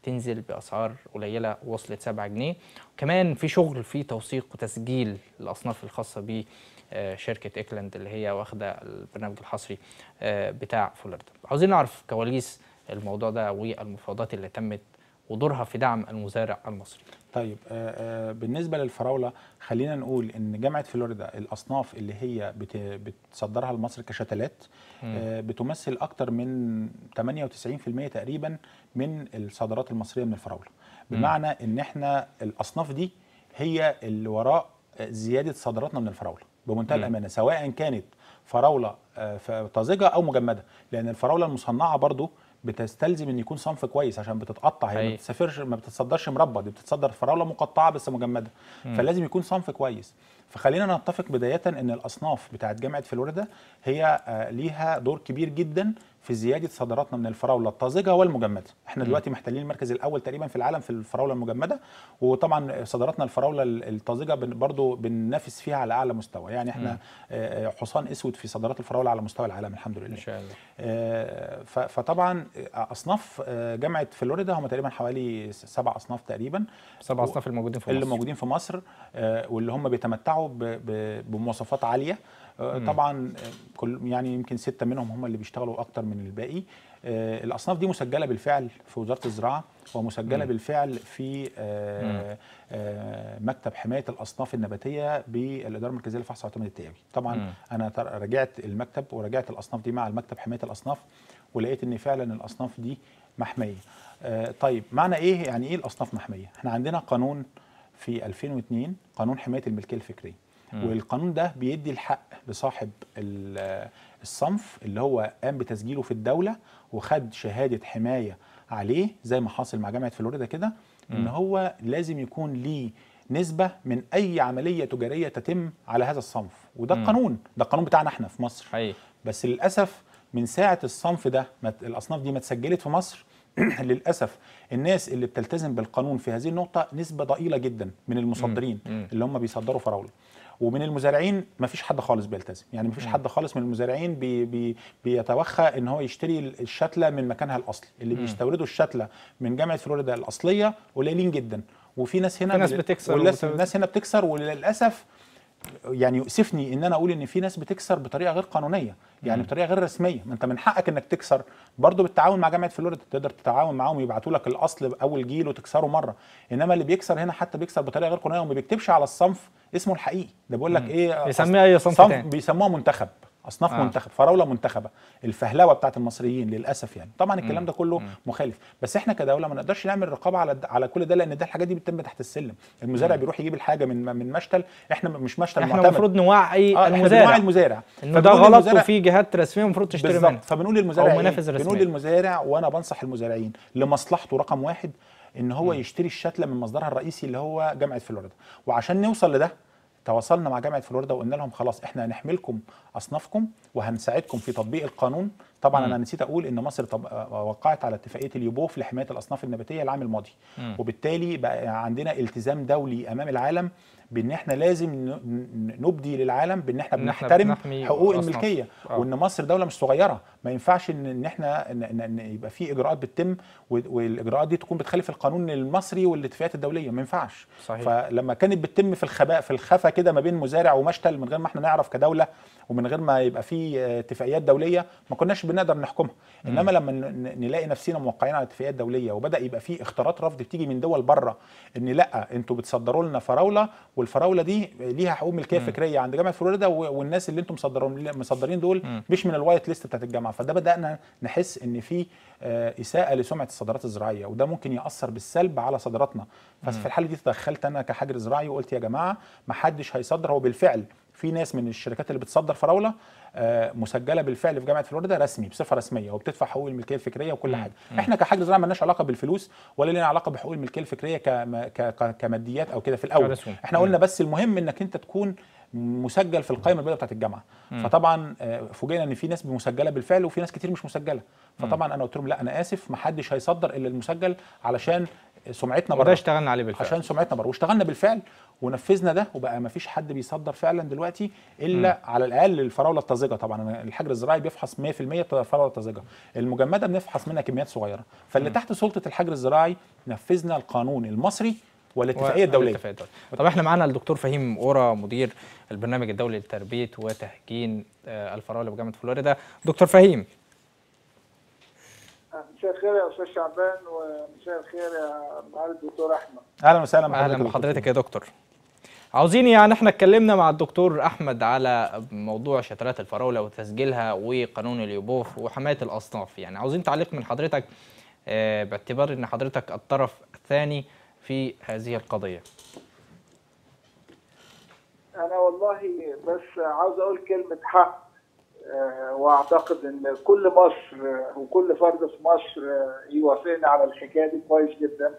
تنزل باسعار قليله وصلت سبعة جنيه. كمان في شغل في توثيق وتسجيل الاصناف الخاصه ب شركه اكلاند اللي هي واخده البرنامج الحصري بتاع فلوريدا. عاوزين نعرف كواليس الموضوع ده والمفاوضات اللي تمت ودورها في دعم المزارع المصري. طيب آه آه بالنسبه للفراوله خلينا نقول ان جامعه فلوريدا الاصناف اللي هي بت بتصدرها لمصر كشتلات آه بتمثل اكتر من ثمانية وتسعين بالمئة تقريبا من الصادرات المصريه من الفراوله، بمعنى ان احنا الاصناف دي هي اللي وراء زياده صادراتنا من الفراوله بمنتهى الامانه، سواء كانت فراوله آه طازجه او مجمده، لان الفراوله المصنعه برضو بتستلزم ان يكون صنف كويس عشان بتتقطع، هي ما بتسافرش ما بتتصدرش مربى، دي بتتصدر فراوله مقطعه بس مجمده، مم. فلازم يكون صنف كويس. فخلينا نتفق بدايه ان الاصناف بتاعت جامعه فلوريدا هي ليها دور كبير جدا في زياده صادراتنا من الفراوله الطازجه والمجمده. احنا دلوقتي محتلين المركز الاول تقريبا في العالم في الفراوله المجمده، وطبعا صادراتنا الفراوله الطازجه برضو بننافس فيها على اعلى مستوى، يعني احنا مم. حصان اسود في صادرات الفراوله على مستوى العالم الحمد لله ان شاء الله. فطبعا اصناف جامعه فلوريدا هم تقريبا حوالي سبع اصناف تقريبا، سبع اصناف الموجودين في مصر اللي موجودين في مصر واللي هم بيتمتعوا بمواصفات عاليه. طبعا كل يعني يمكن ستة منهم هم اللي بيشتغلوا اكتر من الباقي. الاصناف دي مسجله بالفعل في وزاره الزراعه، ومسجله مم. بالفعل في مكتب حمايه الاصناف النباتيه بالاداره المركزيه للفحص واعتماد التيابي. طبعا مم. انا راجعت المكتب وراجعت الاصناف دي مع المكتب حمايه الاصناف، ولقيت ان فعلا الاصناف دي محميه. طيب معنى ايه يعني ايه الاصناف محميه؟ احنا عندنا قانون في ألفين واثنين قانون حمايه الملكيه الفكريه، والقانون ده بيدي الحق لصاحب الصنف اللي هو قام بتسجيله في الدولة وخد شهادة حماية عليه زي ما حاصل مع جامعة فلوريدا كده، ان هو لازم يكون ليه نسبة من اي عملية تجارية تتم على هذا الصنف، وده القانون، ده القانون بتاعنا احنا في مصر. حقيقي. بس للأسف من ساعة الصنف ده الأصناف دي ما اتسجلت في مصر للأسف الناس اللي بتلتزم بالقانون في هذه النقطة نسبة ضئيلة جدا من المصدرين مم. اللي هم بيصدروا فراولة، ومن المزارعين ما فيش حد خالص بيلتزم، يعني ما فيش حد خالص من المزارعين بي بي بيتوخى ان هو يشتري الشتله من مكانها الاصلي. اللي م. بيستوردوا الشتله من جامعه فلوريدا الاصليه قليلين جدا، وفي ناس هنا في ناس بتكسر والناس هنا بتكسر، وللاسف يعني يؤسفني ان انا اقول ان في ناس بتكسر بطريقه غير قانونيه، يعني م. بطريقه غير رسميه. ما انت من حقك انك تكسر برضه بالتعاون مع جامعه فلوريدا، تقدر تتعاون معاهم يبعتوا لك الاصل اول جيل وتكسره مره، انما اللي بيكسر هنا حتى بيكسر بطريقه غير قانونيه وما بيكتبش على الصنف اسمه الحقيقي. ده بيقول لك ايه؟ بيسميه اي صنف تاني، بيسموها منتخب، اصناف آه. منتخب، فراوله منتخبه، الفهلوه بتاعت المصريين للاسف. يعني طبعا الكلام ده كله مم. مخالف، بس احنا كدوله ما نقدرش نعمل رقابه على على كل ده، لان ده الحاجات دي بتتم تحت السلم. المزارع مم. بيروح يجيب الحاجه من من مشتل، احنا مش مشتل احنا معتمد، احنا المفروض نوعي آه المزارع نوعي المزارع انه ده غلط وفي جهات رسميه المفروض تشتري منها، فبنقول للمزارع إيه؟ بنقول للمزارع، وانا بنصح المزارعين لمصلحته رقم واحد ان هو مم. يشتري الشتله من مصدرها الرئيسي اللي هو جامعه فلوريدا. وعشان نوصل لده تواصلنا مع جامعه فلوريدا وقلنا لهم خلاص احنا هنحملكم اصنافكم وهنساعدكم في تطبيق القانون. طبعا مم. انا نسيت اقول ان مصر طب... وقعت على اتفاقيه اليوبوف لحمايه الاصناف النباتيه العام الماضي، مم. وبالتالي بقى عندنا التزام دولي امام العالم بان احنا لازم نبدي للعالم بان احنا بنحترم حقوق الملكيه، أوه. وان مصر دوله مش صغيره، ما ينفعش ان احنا إن يبقى في اجراءات بتتم والاجراءات دي تكون بتخالف القانون المصري والاتفاقيات الدوليه، ما ينفعش. صحيح. فلما كانت بتتم في الخباء في الخفا كده ما بين مزارع ومشتل من غير ما احنا نعرف كدوله ومن غير ما يبقى في اتفاقيات دوليه، ما كناش بنقدر نحكمها. انما لما نلاقي نفسنا موقعين على اتفاقيات دوليه وبدا يبقى في اختارات رفض بتيجي من دول بره ان لا انتوا بتصدروا لنا فراوله، والفراوله دي ليها حقوق ملكيه فكريه عند جامعه فلوريدا، والناس اللي انتم مصدرين مصدرين دول م. مش من الوايت ليست بتاعت الجامعه. فده بدانا نحس ان في اساءه لسمعه الصادرات الزراعيه، وده ممكن ياثر بالسلب على صادراتنا. ففي الحاله دي تدخلت انا كحجر زراعي وقلت يا جماعه ما حدش هيصدر. هو بالفعل في ناس من الشركات اللي بتصدر فراوله مسجله بالفعل في جامعه فلوريدا رسمي بصفه رسميه وبتدفع حقوق الملكيه الفكريه وكل حاجه. مم. احنا كحجر زراعي مالناش علاقه بالفلوس ولا لنا علاقه بحقوق الملكيه الفكريه كماديات او كده في الاول. احنا قلنا بس المهم انك انت تكون مسجل في القائمه البيضاء بتاعت الجامعه. مم. فطبعا فوجئنا ان في ناس مسجله بالفعل وفي ناس كتير مش مسجله. فطبعا انا قلت لهم لا انا اسف ما حدش هيصدر الا المسجل علشان سمعتنا وده بره، اشتغلنا عليه بالفعل. عشان سمعتنا بره، واشتغلنا بالفعل ونفذنا ده، وبقى ما فيش حد بيصدر فعلا دلوقتي الا م. على الاقل الفراوله الطازجه. طبعا الحجر الزراعي بيفحص مية في المية الفراوله الطازجه، المجمده بنفحص منها كميات صغيره. فاللي م. تحت سلطه الحجر الزراعي نفذنا القانون المصري والاتفاقيه الدوليه. طب احنا معانا الدكتور فهيم قورة، مدير البرنامج الدولي لتربيه وتهجين الفراوله بجامعه فلوريدا. دكتور فهيم، مساء الخير يا استاذ شعبان، ومساء الخير يا معالي الدكتور احمد. اهلا وسهلا بحضرتك. اهلا بحضرتك يا دكتور. عاوزين يعني احنا اتكلمنا مع الدكتور احمد على موضوع شتلات الفراوله وتسجيلها وقانون اليوبوف وحمايه الاصناف، يعني عاوزين تعليق من حضرتك اه باعتبار ان حضرتك الطرف الثاني في هذه القضيه. انا والله بس عاوز اقول كلمه حق، واعتقد ان كل مصر وكل فرد في مصر يوافقني على الحكايه دي كويس جدا.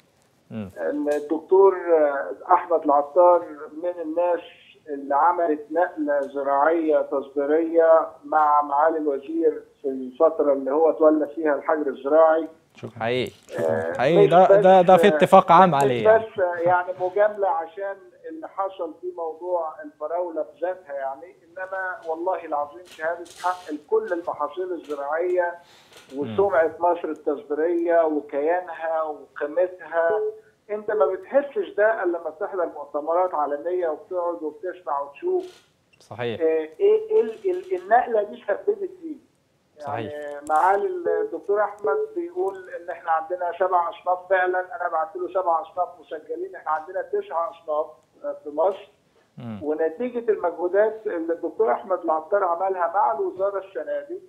ان الدكتور احمد العطار من الناس اللي عملت نقله زراعيه تصديريه مع معالي الوزير في الفتره اللي هو تولى فيها الحجر الزراعي. شكرا حقيقي حقيقي ده ده ده في اتفاق عام عليه يعني. بس يعني مجامله عشان اللي حصل في موضوع الفراوله بذاتها يعني، انما والله العظيم شهاده حق لكل المحاصيل الزراعيه وسمعه مصر التصديريه وكيانها وقيمتها. انت ما بتحسش ده الا لما بتحضر مؤتمرات عالميه وبتقعد وبتسمع وتشوف. صحيح. ايه ايه النقله دي سببت ايه؟ صحيح. يعني معالي الدكتور احمد بيقول ان احنا عندنا سبع اصناف، فعلا انا بعت له سبع اصناف مسجلين، احنا عندنا تسع اصناف في مصر. م. ونتيجه المجهودات اللي الدكتور احمد العطار عملها مع الوزاره السنه دي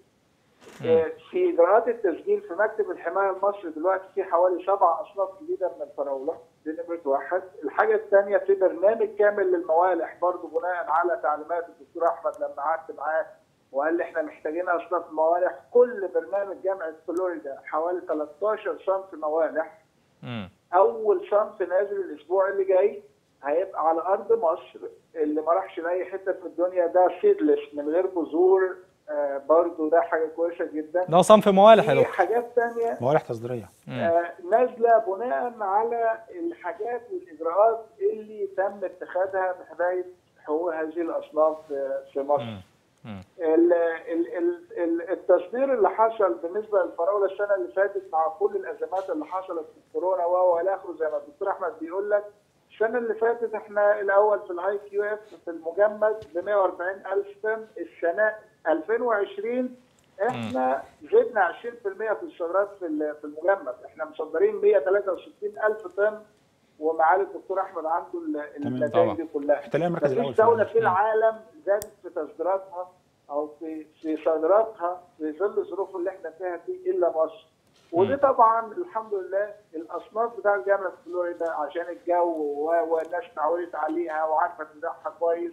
في اجراءات التسجيل في مكتب الحمايه المصري دلوقتي في حوالي سبع اصناف جديده من الفراوله، دي نمره واحد. الحاجه الثانيه في برنامج كامل للموالح برضه بناء على تعليمات الدكتور احمد لما قعدت معاه وقال لي احنا محتاجين اصناف موالح. كل برنامج جامعه فلوريدا حوالي تلتاشر صنف موالح. م. اول صنف نازل الاسبوع اللي جاي هيبقى على ارض مصر، اللي ما راحش لاي حته في الدنيا، ده سيدلس من غير بذور. آه برضه ده حاجه كويسه جدا. ده صنف موالح يا دكتور. حاجات ثانيه موالح تصديريه آه نازله بناء على الحاجات والاجراءات اللي تم اتخاذها بحمايه حقوق هذه الاصناف في مصر. م. ال ال ال التصدير اللي حصل بالنسبه للفراوله السنه اللي فاتت مع كل الازمات اللي حصلت في الكورونا والى اخره، زي ما الدكتور احمد بيقول لك، السنه اللي فاتت احنا الاول في الهاي كيو اف في المجمد ب مية وأربعين ألف طن. السنه ألفين وعشرين احنا زدنا عشرين في المية في الصادرات في في المجمد، احنا مصدرين مية وتلاتة وستين ألف طن، ومعالي الدكتور احمد عنده النتائج دي كلها. مفيش دوله في العالم زادت في تصديراتها او في في صادراتها في ظل الظروف اللي احنا فيها دي الا مصر. ودي طبعا الحمد لله الاصناف بتاع جامعه فلوريدا عشان الجو والناس اتعودت عليها وعارفه تبيعها كويس.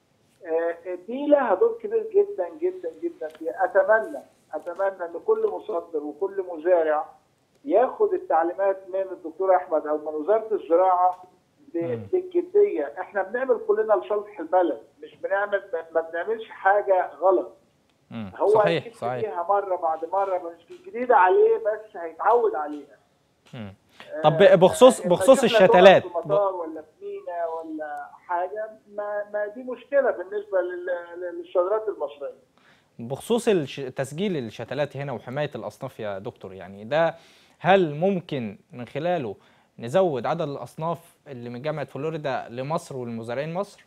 دي لها دور كبير جدا جدا جدا فيها. اتمنى اتمنى ان كل مصدر وكل مزارع ياخد التعليمات من الدكتور احمد او من وزاره الزراعه بالجديه. احنا بنعمل كلنا لصالح البلد، مش بنعمل ما بنعملش حاجه غلط. مم. هو صحيح صحيح فيها مره بعد مره، مش جديده عليه بس هيتعود عليها. مم. طب بخصوص بخصوص الشتلات، في مطار ولا في مينا ولا حاجه، ما, ما دي مشكله بالنسبه للصادرات المصريه. بخصوص تسجيل الشتلات هنا وحمايه الاصناف يا دكتور، يعني ده هل ممكن من خلاله نزود عدد الاصناف اللي من جامعه فلوريدا لمصر والمزارعين مصر؟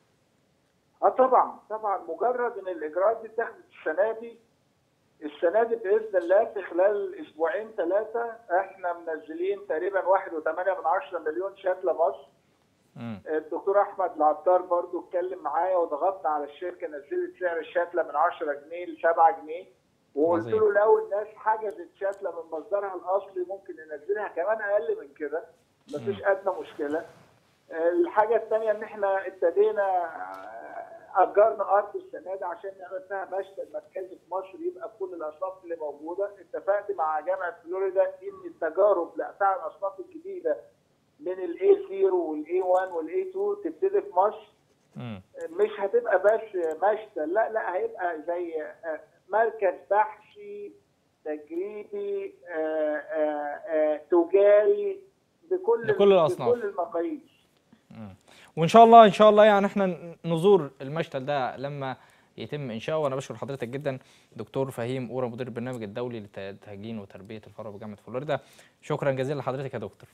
اه طبعا طبعا، مجرد ان الاجراءات دي اتخذت السنه دي السنه دي باذن الله في خلال اسبوعين ثلاثه احنا منزلين تقريبا واحد وثمانية من عشرة مليون شتله مصر. م. الدكتور احمد العطار برضو اتكلم معايا وضغطنا على الشركه، نزلت سعر الشتله من عشرة جنيه ل سبعة جنيه، وقلت له لو الناس حجزت شتله من مصدرها الاصلي ممكن ننزلها كمان اقل من كده، مفيش ادنى مشكله. الحاجه الثانيه ان احنا ابتدينا اجرنا ارض السنه دي عشان نعمل فيها مشتل مركزي في مصر يبقى كل الاصناف اللي موجوده. اتفقت مع جامعه فلوريدا ان التجارب بتاع الاصناف الجديده من الاي صفر والاي واحد والاي اتنين تبتدي في مصر. م. مش هتبقى بس مشتل، لا لا، هيبقى زي مركز بحثي تجريبي آآ آآ تجاري بكل لكل الأصناف. بكل المقاييس. وان شاء الله ان شاء الله يعني احنا نزور المشتل ده لما يتم انشاؤه. وانا بشكر حضرتك جدا دكتور فهيم قورة، مدير البرنامج الدولي لتهجين وتربيه الفراوله بجامعه فلوريدا. شكرا جزيلا لحضرتك يا دكتور.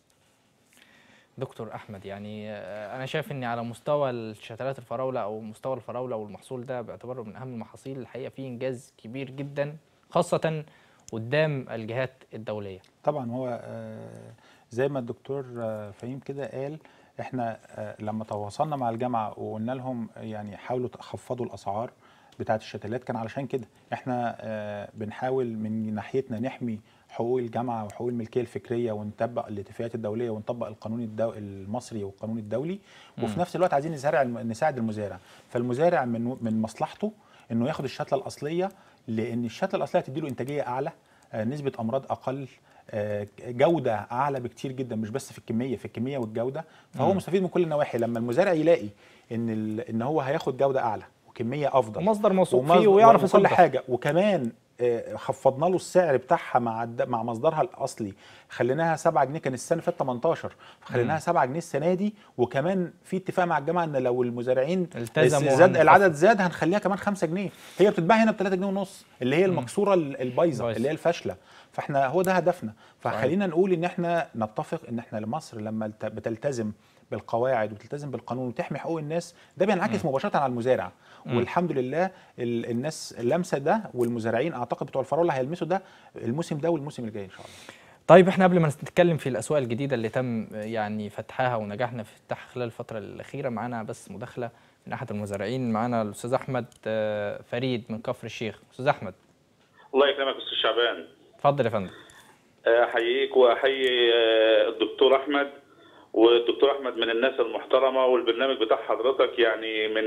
دكتور احمد، يعني انا شايف ان على مستوى شتلات الفراوله او مستوى الفراوله والمحصول ده باعتباره من اهم المحاصيل، الحقيقه فيه انجاز كبير جدا خاصه قدام الجهات الدوليه. طبعا هو زي ما الدكتور فهيم كده قال، احنا لما تواصلنا مع الجامعه وقلنا لهم يعني حاولوا تخفضوا الاسعار بتاعه الشتلات، كان علشان كده احنا بنحاول من ناحيتنا نحمي حقوق الجامعه وحقوق الملكيه الفكريه ونطبق الاتفاقيات الدوليه ونطبق القانون الدو... المصري والقانون الدولي، وفي نفس الوقت عايزين نسارع نساعد المزارع. فالمزارع من من مصلحته انه ياخد الشتله الاصليه، لان الشتله الاصليه هتديله انتاجيه اعلى، نسبه امراض اقل، جوده اعلى بكتير جدا، مش بس في الكميه، في الكميه والجوده. فهو مم. مستفيد من كل النواحي لما المزارع يلاقي ان ال... ان هو هياخد جوده اعلى وكميه افضل ومصدر موثوق فيه ويعرف كل حاجه، وكمان خفضنا له السعر بتاعها مع مع مصدرها الاصلي، خليناها سبعة جنيه، كان السنه اللي فاتت تمنتاشر، فخليناها سبعة جنيه السنه دي. وكمان في اتفاق مع الجامعه ان لو المزارعين زاد العدد زاد هنخليها كمان خمسة جنيه. هي بتتباع هنا ب تلاتة جنيه ونص، اللي هي المكسوره البايظه اللي هي الفاشله. فاحنا هو ده هدفنا. فخلينا نقول ان احنا نتفق ان احنا لمصر لما بتلتزم بالقواعد وتلتزم بالقانون وتحمي حقوق الناس، ده بينعكس مباشره على المزارع. مم. والحمد لله الناس لمسه ده، والمزارعين اعتقد بتوع الفراوله هيلمسوا ده الموسم ده والموسم الجاي ان شاء الله. طيب احنا قبل ما نتكلم في الاسواق الجديده اللي تم يعني فتحها ونجحنا في فتحها خلال الفتره الاخيره، معانا بس مداخله من احد المزارعين. معانا الاستاذ احمد فريد من كفر الشيخ. استاذ احمد. الله يكرمك استاذ شعبان. اتفضل يا فندم. احييك واحيي الدكتور احمد. والدكتور احمد من الناس المحترمه، والبرنامج بتاع حضرتك يعني من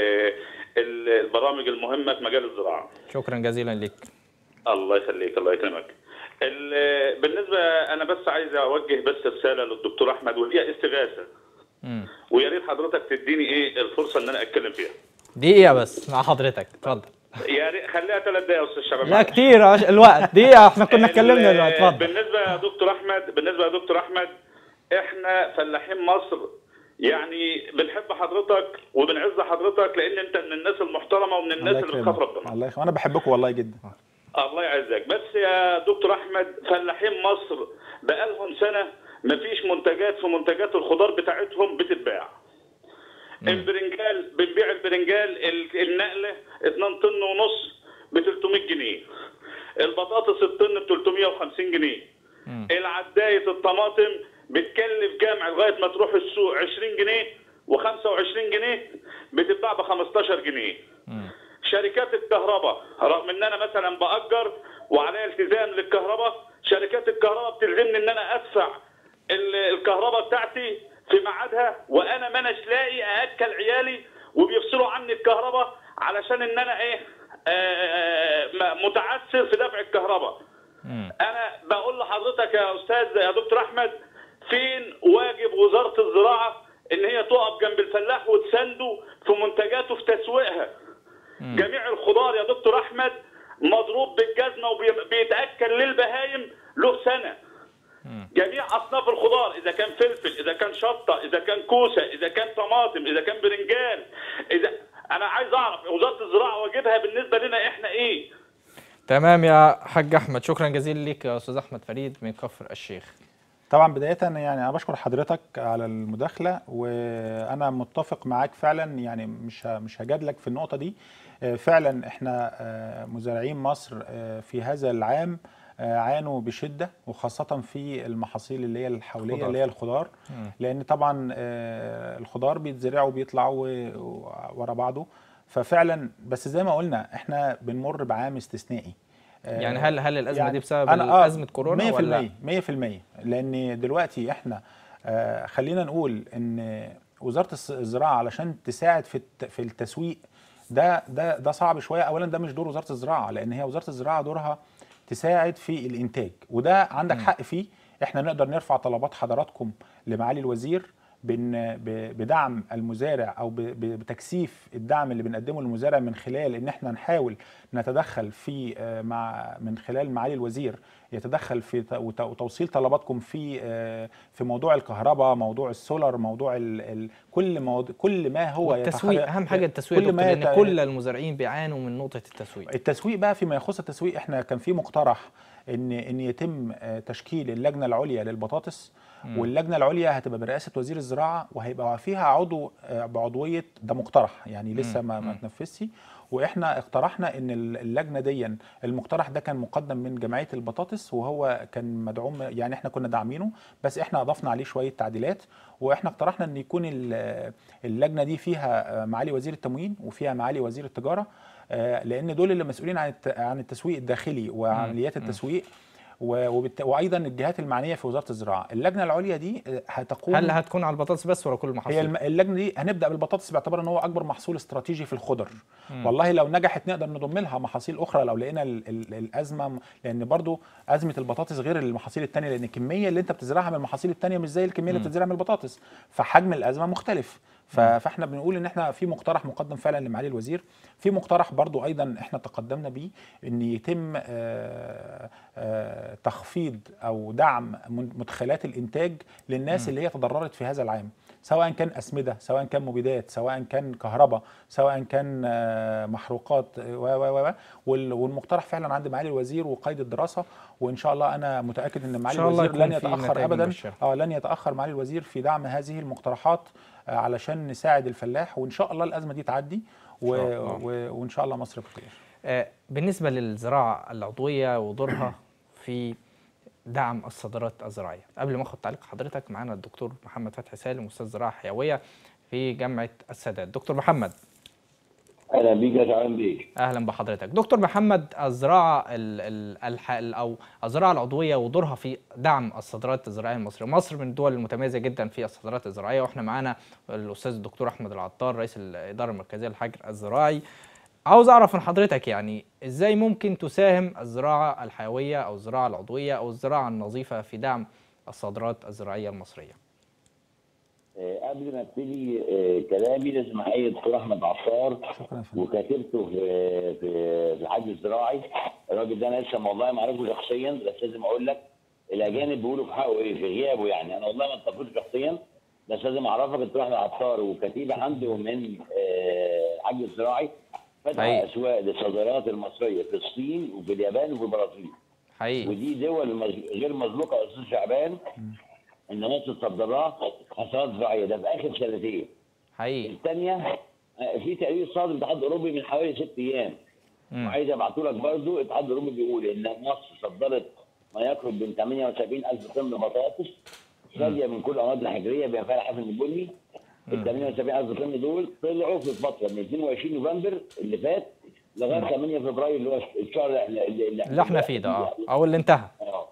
البرامج المهمه في مجال الزراعه. شكرا جزيلا لك. الله يخليك، الله يكرمك. بالنسبه انا بس عايز اوجه بس رساله للدكتور احمد، وهي استغاثه. امم ويا ريت حضرتك تديني ايه الفرصه ان انا اتكلم فيها. دقيقه بس مع حضرتك، اتفضل. يا ريت خليها ثلاث دقايق يا استاذ شباب. لا كتير الوقت، دقيقه احنا كنا اتكلمنا دلوقتي. اتفضل. بالنسبه يا دكتور احمد بالنسبه يا دكتور احمد احنا فلاحين مصر يعني بنحب حضرتك وبنعز حضرتك، لان انت من الناس المحترمه ومن الناس اللي بتخاف ربنا. الله يخليك، وانا بحبكم والله جدا. الله يعزك. بس يا دكتور احمد فلاحين مصر بقالهم سنه مفيش منتجات في منتجات الخضار بتاعتهم بتتباع. البرنجال بنبيع البرنجال النقله اتنين طن ونص ب تلتمية جنيه. البطاطس الطن ب تلتمية وخمسين جنيه. العدايه الطماطم بتكلف جامع لغايه ما تروح السوق عشرين جنيه وخمسة وعشرين جنيه، بتتباع ب خمستاشر جنيه. شركات الكهرباء رغم ان انا مثلا باجر وعليا التزام للكهرباء، شركات الكهرباء بتلزمني ان انا ادفع الكهرباء بتاعتي في ميعادها، وانا ما اناش لاقي ااكل عيالي وبيفصلوا عني الكهرباء علشان ان انا ايه آه متعثر في دفع الكهرباء. انا بقول لحضرتك يا استاذ يا دكتور احمد، فين واجب وزاره الزراعه ان هي تقف جنب الفلاح وتسنده في منتجاته في تسويقها؟ مم. جميع الخضار يا دكتور احمد مضروب بالجزمه وبيتاكل للبهايم له سنه. مم. جميع اصناف الخضار، اذا كان فلفل، اذا كان شطه، اذا كان كوسه، اذا كان طماطم، اذا كان برنجان، اذا انا عايز اعرف وزاره الزراعه واجبها بالنسبه لنا احنا ايه؟ تمام يا حاج احمد، شكرا جزيلا لك يا استاذ احمد فريد من كفر الشيخ. طبعا بدايه يعني انا بشكر حضرتك على المداخله، وانا متفق معاك فعلا، يعني مش مش هجادلك في النقطه دي. فعلا احنا مزارعين مصر في هذا العام عانوا بشده، وخاصه في المحاصيل اللي هي الحوليه خضار. اللي هي الخضار، لان طبعا الخضار بيتزرع وبيطلع ورا بعضه. ففعلا بس زي ما قلنا احنا بنمر بعام استثنائي. يعني هل هل الازمه يعني دي بسبب أنا ازمه كورونا مية في المية ولا مية في المية؟ لان دلوقتي احنا آه خلينا نقول ان وزاره الزراعه علشان تساعد في في التسويق ده ده ده صعب شويه. اولا ده مش دور وزاره الزراعه، لان هي وزاره الزراعه دورها تساعد في الانتاج، وده عندك م. حق فيه. احنا نقدر نرفع طلبات حضراتكم لمعالي الوزير بدعم المزارع او بتكثيف الدعم اللي بنقدمه للمزارع، من خلال ان احنا نحاول نتدخل في مع من خلال معالي الوزير يتدخل في توصيل طلباتكم في في موضوع الكهرباء، موضوع السولار، موضوع ال ال كل موضوع كل ما هو التسويق. اهم حاجه التسويق، كل ما لان كل المزارعين بيعانوا من نقطه التسويق. التسويق بقى فيما يخص التسويق، احنا كان في مقترح ان ان يتم تشكيل اللجنه العليا للبطاطس، مم. واللجنه العليا هتبقى برئاسه وزير الزراعه، وهيبقى فيها عضو بعضويه، ده مقترح يعني لسه ما ما تنفذش. واحنا اقترحنا ان اللجنه دي، المقترح ده كان مقدم من جمعيه البطاطس، وهو كان مدعوم، يعني احنا كنا داعمينه، بس احنا اضفنا عليه شويه تعديلات. واحنا اقترحنا ان يكون اللجنه دي فيها معالي وزير التموين وفيها معالي وزير التجاره، لان دول اللي مسؤولين عن عن التسويق الداخلي وعمليات التسويق، وايضا الجهات المعنيه في وزاره الزراعه. اللجنه العليا دي هتقوم، هل هتكون على البطاطس بس ولا كل المحاصيل؟ هي اللجنه دي هنبدا بالبطاطس باعتبار ان هو اكبر محصول استراتيجي في الخضر. مم. والله لو نجحت نقدر نضم لها محاصيل اخرى لو لقينا ال ال الازمه، لان برضو ازمه البطاطس غير المحاصيل الثانيه، لان الكميه اللي انت بتزرعها من المحاصيل الثانيه مش زي الكميه اللي بتزرعها من البطاطس، فحجم الازمه مختلف. فاحنا بنقول ان احنا في مقترح مقدم فعلا لمعالي الوزير، في مقترح برضو ايضا احنا تقدمنا بيه ان يتم آآ آآ تخفيض او دعم مدخلات الانتاج للناس اللي هي تضررت في هذا العام، سواء كان اسمده، سواء كان مبيدات، سواء كان كهرباء، سواء كان محروقات و و والمقترح فعلا عند معالي الوزير وقيد الدراسه، وان شاء الله انا متاكد ان معالي الوزير لن يتاخر ابدا، اه لن يتاخر معالي الوزير في دعم هذه المقترحات علشان نساعد الفلاح، وان شاء الله الازمه دي تعدي و... و... وان شاء الله مصر بخير. آه بالنسبه للزراعه العضويه ودورها في دعم الصادرات الزراعيه، قبل ما اخد تعليق حضرتك معانا الدكتور محمد فتحي سالم استاذ زراعه حيويه في جامعه السادات. دكتور محمد، اهلا بيك يا شعبان بيك. اهلا بحضرتك. دكتور محمد، الزراعه ال ال او الزراعه العضويه ودورها في دعم الصادرات الزراعيه المصريه. مصر من الدول المتميزه جدا في الصادرات الزراعيه، واحنا معانا الاستاذ الدكتور احمد العطار رئيس الاداره المركزيه للحجر الزراعي. عاوز اعرف من حضرتك يعني ازاي ممكن تساهم الزراعه الحيويه او الزراعه العضويه او الزراعه النظيفه في دعم الصادرات الزراعيه المصريه؟ قبل ما ابتدي كلامي لازم احيي الدكتور احمد عطار وكاتبته في في الحجر الزراعي. الراجل ده انا لسه والله ما اعرفه شخصيا، بس لازم اقول لك الاجانب بيقولوا في حقه ايه في غيابه، يعني انا والله ما اتفقتش شخصيا، بس لازم اعرفك الدكتور احمد عطار وكتيبه عنده من الحجر الزراعي فتح اسواق للصادرات المصريه في الصين وفي اليابان وفي البرازيل. حقيقي. ودي دول غير مسبوقه يا استاذ شعبان ان مصر تصدرها حصاد زراعيه، ده في اخر سنتين. حقيقي. الثانيه في تقرير صادر الاتحاد الاوروبي من حوالي ست ايام، وعايز ابعته لك برضه. الاتحاد الاوروبي بيقول ان مصر صدرت ما يقرب من ثمانية وسبعين ألف طن بطاطس خاليه من كل الامراض الحجريه بما فيها الحفن البني. ال ثمانية وسبعين ألف طن دول طلعوا في الفتره من اثنين وعشرين نوفمبر اللي فات لغايه ثمانية فبراير اللي هو الشهر اللي, اللي, اللي احنا فيه ده اه او اللي انتهى. اه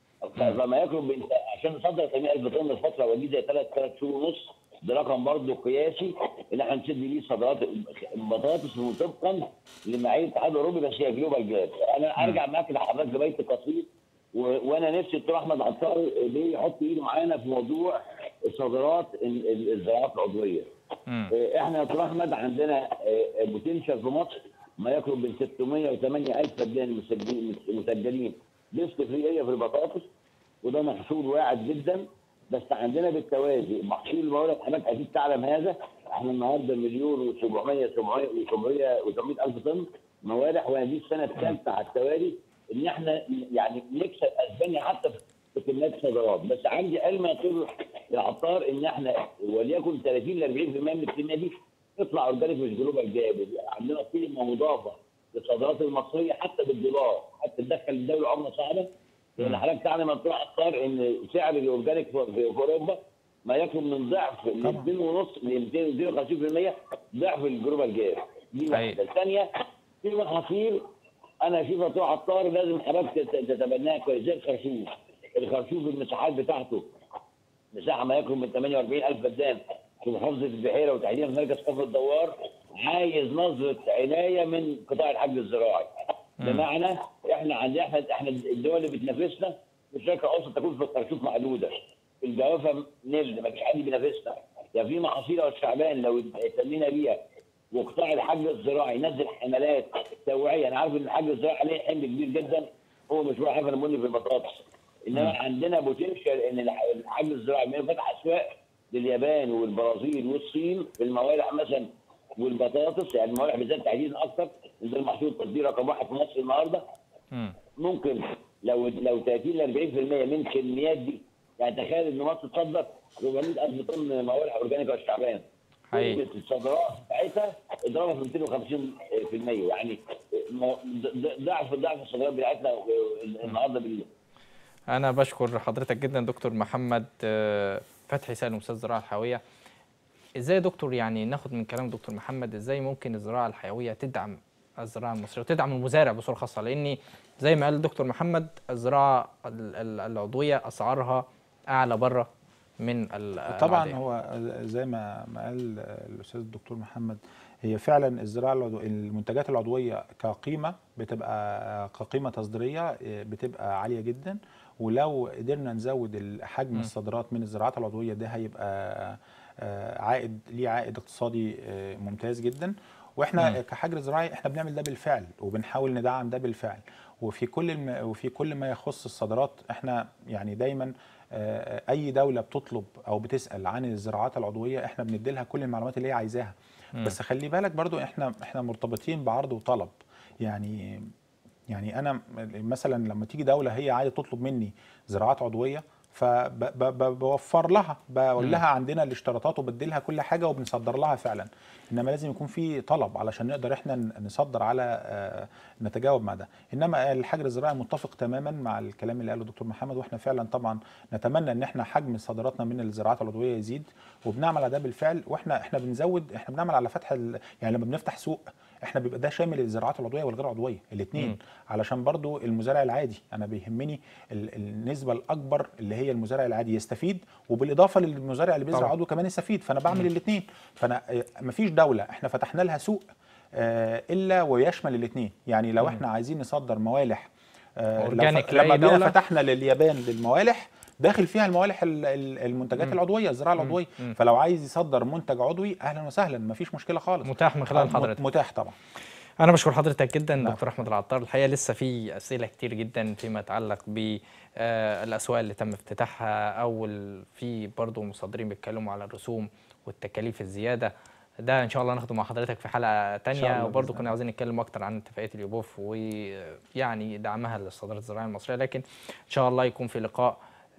فما يقرب من عشان نصدر ثمانية ألف طن في فتره وجيزه ثلاث ثلاث شهور ونص، ده رقم برضه قياسي ان احنا نسد بيه صادرات البطاطس طبقا لمعايير الاتحاد الاوروبي، بس هي جلوبال جاب. انا ارجع معاك لحضرتك لبيت القصيد، وانا نفسي الدكتور احمد عطار ليه يحط ايده معانا في موضوع الصادرات الزراعات العضويه. احنا يا دكتور احمد عندنا بوتنشال في مصر ما يقرب من ستمائة وثمانية ألف فدان مسجلين مسجلين ليست فري في البطاطس، وده محصول واعد جدا. بس عندنا بالتوازي محصول الموارد، حضرتك اكيد تعلم هذا، احنا النهارده مليون وسبعمائة سبعمائة ألف طن موالح، وهذه السنه الثالثه على التوالي ان احنا يعني نكسب اسبانيا حتى في كميات الصادرات. بس عندي علم يقول العطار ان احنا وليكن ثلاثين ل أربعين بالمئة من الكميه دي تطلع اورجانيك مش جلوبال جاب. عندنا قيمه مضافه للصادرات المصريه حتى بالدولار، حتى تدخل الدوله عمله صعبه. لان حضرتك تعلم يا دكتور عطار ان سعر الاورجانيك في اوروبا ما يقرب من ضعف ل اثنين ونص ل مئتين وخمسين بالمئة ضعف الجلوبال جاب. دي واحده. الثانيه في محاصيل انا اشوفها دكتور عطار لازم حضرتك تتبناها كويس، زي الخرشوف. الخرشوف المساحات بتاعته مساحه ما يقرب من ثمانية وأربعين ألف فدان في محافظه البحيره وتحديدا في مركز كفر الدوار، عايز نظره عنايه من قطاع الحجر الزراعي. بمعنى احنا عندنا احنا احنا الدول اللي بتنافسنا في الشرق الاوسط تكون في الخرشوف معدوده، الجوافه نل ما فيش حد بينافسنا. يعني في محاصيل الشعبان لو اهتمينا بيها وقطاع الحجر الزراعي ينزل حملات توعيه. انا عارف ان الحجر الزراعي عليه حمل كبير جدا هو مشروع حفر البني في البطاطس. انما عندنا بوتنشال ان الحجم الزراعي من فتح اسواق لليابان والبرازيل والصين في الموالح مثلا والبطاطس، يعني الموالح بالذات تحديدا اكثر، ده المحصول التصدير رقم واحد في مصر النهارده. مم. ممكن لو لو ثلاثين ل أربعين بالمئة من الكميات دي، يعني تخيل ان مصر تصدر أربعمئة ألف طن موالح اورجانيك والشعبان. حقيقي. الصادرات بتاعتها اضربها في مئتين وخمسين بالمئة، يعني ضعف ضعف الصادرات بتاعتنا النهارده باليوم. انا بشكر حضرتك جدا دكتور محمد فتحي سالم، استاذ الزراعه الحيويه. ازاي يا دكتور يعني ناخد من كلام دكتور محمد ازاي ممكن الزراعه الحيويه تدعم الزراعه المصريه وتدعم المزارع بصوره خاصه؟ لان زي ما قال الدكتور محمد الزراعه العضويه اسعارها اعلى بره من طبعا العادية. هو زي ما ما قال الاستاذ الدكتور محمد، هي فعلا الزراعه العضويه المنتجات العضويه كقيمه بتبقى كقيمه تصديريه بتبقى عاليه جدا، ولو قدرنا نزود حجم م. الصادرات من الزراعات العضويه ده هيبقى عائد ليه عائد اقتصادي ممتاز جدا. واحنا م. كحجر زراعي احنا بنعمل ده بالفعل وبنحاول ندعم ده بالفعل، وفي كل الم... وفي كل ما يخص الصادرات احنا يعني دايما اي دوله بتطلب او بتسال عن الزراعات العضويه احنا بندي لها كل المعلومات اللي هي عايزاها. م. بس خلي بالك برضو احنا احنا مرتبطين بعرض وطلب. يعني يعني انا مثلا لما تيجي دوله هي عايزه تطلب مني زراعات عضويه فبوفر لها، بقول لها عندنا الاشتراطات وبدي لها كل حاجه وبنصدر لها فعلا. انما لازم يكون في طلب علشان نقدر احنا نصدر على نتجاوب مع ده. انما الحجر الزراعي متفق تماما مع الكلام اللي قاله الدكتور محمد، واحنا فعلا طبعا نتمنى ان احنا حجم صادراتنا من الزراعات العضويه يزيد، وبنعمل على ده بالفعل. واحنا احنا بنزود، احنا بنعمل على فتح يعني لما بنفتح سوق احنا بيبقى ده شامل الزراعات العضويه والغير عضويه الاثنين، علشان برضو المزارع العادي انا بيهمني النسبه الاكبر اللي هي المزارع العادي يستفيد، وبالاضافه للمزارع اللي بيزرع عضو كمان يستفيد. فانا بعمل الاثنين. فانا مفيش دوله احنا فتحنا لها سوق الا ويشمل الاثنين. يعني لو احنا عايزين نصدر موالح لما جينا فتحنا لليابان للموالح داخل فيها الموالح المنتجات مم. العضويه الزراعه العضويه، مم. فلو عايز يصدر منتج عضوي اهلا وسهلا مفيش مشكله خالص، متاح من خلال حضرتك. متاح طبعا. انا بشكر حضرتك جدا نعم. دكتور احمد العطار. الحقيقه لسه في اسئله كتير جدا فيما يتعلق بالاسواق اللي تم افتتاحها، او في برضه مصدرين بيتكلموا على الرسوم والتكاليف الزياده. ده ان شاء الله ناخده مع حضرتك في حلقه ثانيه. وبرضه كنا عاوزين نتكلم اكتر عن اتفاقيه اليوبوف ويعني دعمها للصادرات الزراعيه المصريه، لكن ان شاء الله يكون في لقاء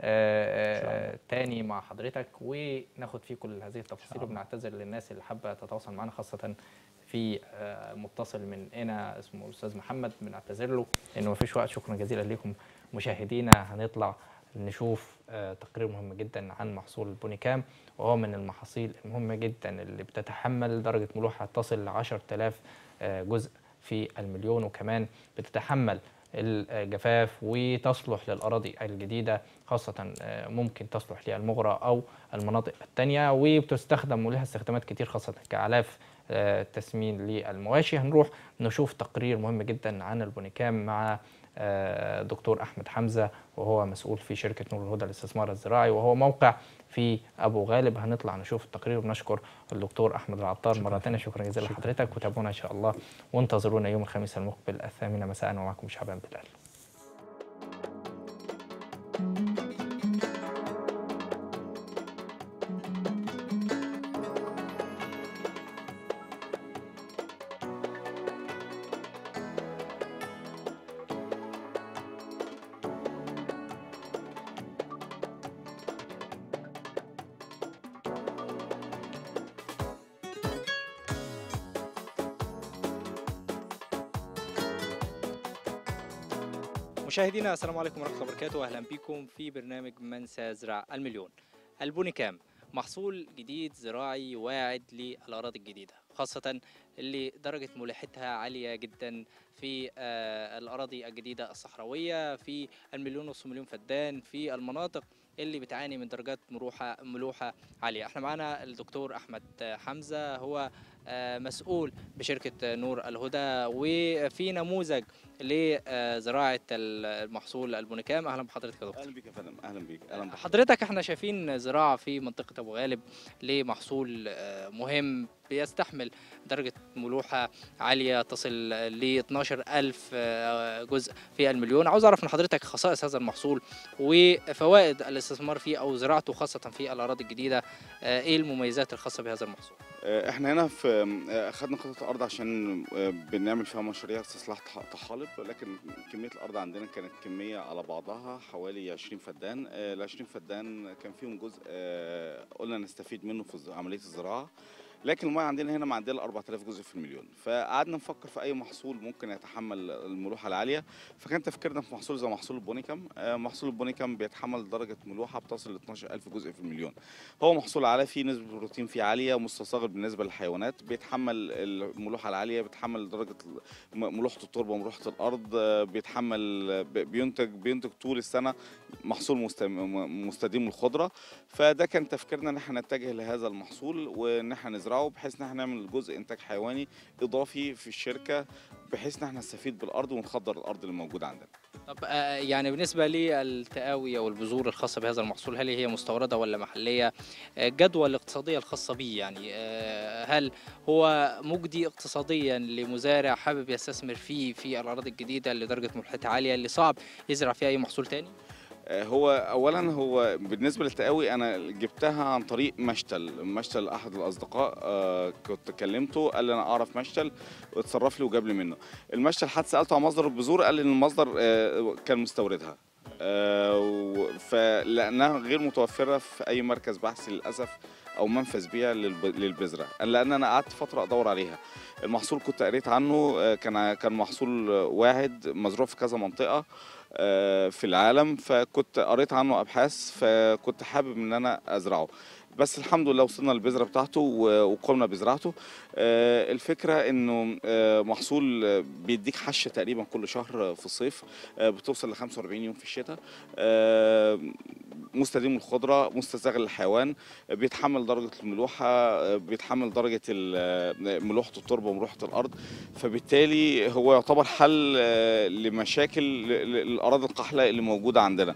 آه تاني مع حضرتك وناخد فيه كل هذه التفاصيل. وبنعتذر للناس اللي حابه تتواصل معنا، خاصه في آه متصل من هنا اسمه الاستاذ محمد، بنعتذر له انه ما فيش وقت. شكرا جزيلا لكم مشاهدينا. هنطلع نشوف آه تقرير مهم جدا عن محصول البونيكام، وهو من المحاصيل المهمه جدا اللي بتتحمل درجه ملوحه تصل ل عشرة آلاف آه جزء في المليون، وكمان بتتحمل الجفاف وتصلح للأراضي الجديدة، خاصة ممكن تصلح للمغرى أو المناطق التانية، وبتستخدم ولها استخدامات كتير خاصة كعلاف تسمين للمواشي. هنروح نشوف تقرير مهم جدا عن البونيكام مع دكتور أحمد حمزة، وهو مسؤول في شركة نور الهدى للاستثمار الزراعي، وهو موقع في أبو غالب. هنطلع نشوف التقرير ونشكر الدكتور أحمد العطار مرة ثانية. شكرا جزيلا لحضرتك، وتابعونا إن شاء الله وانتظرونا يوم الخميس المقبل الثامنة مساء، ومعكم شعبان بلال. مشاهدينا السلام عليكم ورحمة الله وبركاته، واهلا بكم في برنامج من سيزرع المليون. البونيكام محصول جديد زراعي واعد للأراضي الجديدة، خاصة اللي درجة ملوحتها عالية جدا في الأراضي الجديدة الصحراوية، في المليون ونص مليون فدان، في المناطق اللي بتعاني من درجات ملوحة ملوحة عالية. احنا معانا الدكتور أحمد حمزة، هو مسؤول بشركة نور الهدى، وفي نموذج لزراعه المحصول البونيكام. اهلا بحضرتك يا دكتور. اهلا بيك يا فندم. اهلا بيك. اهلا بحضرتك. حضرتك احنا شايفين زراعه في منطقه ابو غالب لمحصول مهم بيستحمل درجة ملوحة عالية تصل ل اتناشر ألف جزء في المليون. عاوز أعرف من حضرتك خصائص هذا المحصول وفوائد الاستثمار فيه أو زراعته خاصة في الأراضي الجديدة. إيه المميزات الخاصة بهذا المحصول؟ احنا هنا في اخذنا قطعه ارض عشان بنعمل فيها مشاريع استصلاح طحالب، لكن كميه الارض عندنا كانت كميه على بعضها حوالي عشرين فدان. ال عشرين فدان كان فيهم جزء قلنا نستفيد منه في عمليه الزراعه، لكن المياه عندنا هنا معدله أربعة آلاف جزء في المليون. فقعدنا نفكر في اي محصول ممكن يتحمل الملوحه العاليه، فكان تفكيرنا في محصول زي محصول البونيكام. محصول البونيكام بيتحمل درجه ملوحه بتصل ل اتناشر ألف جزء في المليون. هو محصول عالي فيه نسبه البروتين فيه عاليه، مستصاغر بالنسبه للحيوانات، بيتحمل الملوحه العاليه، بيتحمل درجه ملوحه التربه وملوحه الارض، بيتحمل بينتج بينتج طول السنه محصول مستديم الخضره. فده كان تفكيرنا ان احنا نتجه لهذا المحصول وان احنا نزرعه بحيث ان احنا نعمل جزء انتاج حيواني اضافي في الشركه، بحيث ان احنا نستفيد بالارض ونخضر الارض اللي موجوده عندنا. طب يعني بالنسبه للتقاوي او البذور الخاصه بهذا المحصول، هل هي مستورده ولا محليه؟ الجدوى الاقتصاديه الخاصه به، يعني هل هو مجدي اقتصاديا لمزارع حابب يستثمر فيه في الاراضي الجديده اللي درجه ملوحتها عاليه اللي صعب يزرع فيها اي محصول تاني؟ هو اولا هو بالنسبه للتقاوي انا جبتها عن طريق مشتل مشتل احد الاصدقاء. آه كنت كلمته قال لي انا اعرف مشتل واتصرف لي وجاب لي منه المشتل. حتى سالته عن مصدر البذور قال لي ان المصدر آه كان مستوردها، آه فلانها غير متوفره في اي مركز بحث للاسف او منفذ بيع للبذره، لان انا قعدت فتره ادور عليها. المحصول كنت قريت عنه كان كان محصول واحد مزروع في كذا منطقه في العالم، فكنت قريت عنه ابحاث، فكنت حابب ان انا ازرعه. بس الحمد لله وصلنا للبذره بتاعته وقمنا بزراعته. الفكره انه محصول بيديك حشه تقريبا كل شهر في الصيف، بتوصل ل خمسة وأربعين يوم في الشتاء، مستديم الخضره، مستساغ للحيوان، بيتحمل درجه الملوحه، بيتحمل درجه ملوحه التربه وملوحه الارض. فبالتالي هو يعتبر حل لمشاكل الاراضي القحله اللي موجوده عندنا.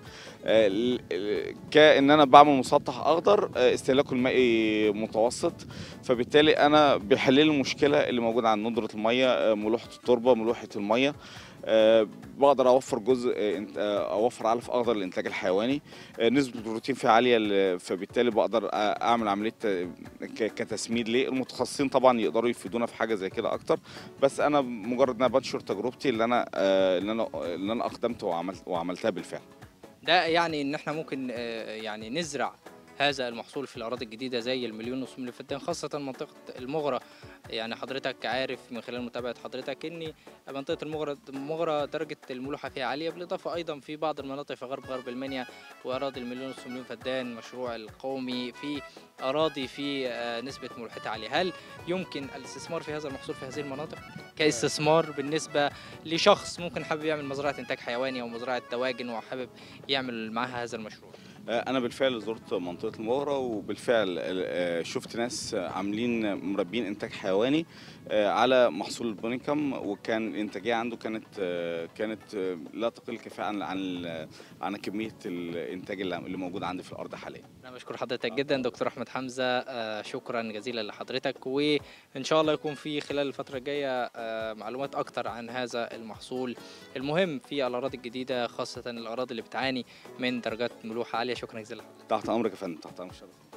كأن انا بعمل مسطح اخضر استهلاكه المائي متوسط، فبالتالي انا بيحل لي المشكله اللي موجوده عند ندره الميه، ملوحه التربه، ملوحه الميه. أه بقدر اوفر جزء، أه اوفر علف اخضر للانتاج الحيواني، أه نسبه البروتين فيه عاليه، فبالتالي بقدر اعمل عمليه كتسميد ليه. المتخصصين طبعا يقدروا يفيدونا في حاجه زي كده اكتر، بس انا مجرد ان انا بنشر تجربتي اللي انا أه اللي انا اللي انا اقدمت وعملت وعملتها بالفعل. ده يعني ان احنا ممكن يعني نزرع هذا المحصول في الاراضي الجديده زي المليون ونص مليون فدان، خاصه منطقه المغره. يعني حضرتك عارف من خلال متابعه حضرتك ان منطقه المغره المغره درجه الملوحه فيها عاليه، بالاضافه ايضا في بعض المناطق في غرب غرب المنيا واراضي المليون ونص مليون فدان المشروع القومي في اراضي في نسبه ملوحتها عاليه. هل يمكن الاستثمار في هذا المحصول في هذه المناطق كاستثمار بالنسبه لشخص ممكن حابب يعمل مزرعه انتاج حيواني او مزرعه دواجن وحابب يعمل معها هذا المشروع؟ أنا بالفعل زرت منطقة المغرة، وبالفعل شفت ناس عاملين مربين إنتاج حيواني على محصول البونيكام، وكان الإنتاجية عنده كانت كانت لا تقل كفاءة عن عن عن كمية الإنتاج اللي موجود عندي في الأرض حاليا. أنا بشكر حضرتك جدا دكتور أحمد حمزة، شكرا جزيلا لحضرتك، وإن شاء الله يكون في خلال الفترة الجاية معلومات أكتر عن هذا المحصول المهم في الأراضي الجديدة، خاصة الأراضي اللي بتعاني من درجات ملوحة عالية. شكرا جزيلا. تحت امرك يا فندم. تحت امرك.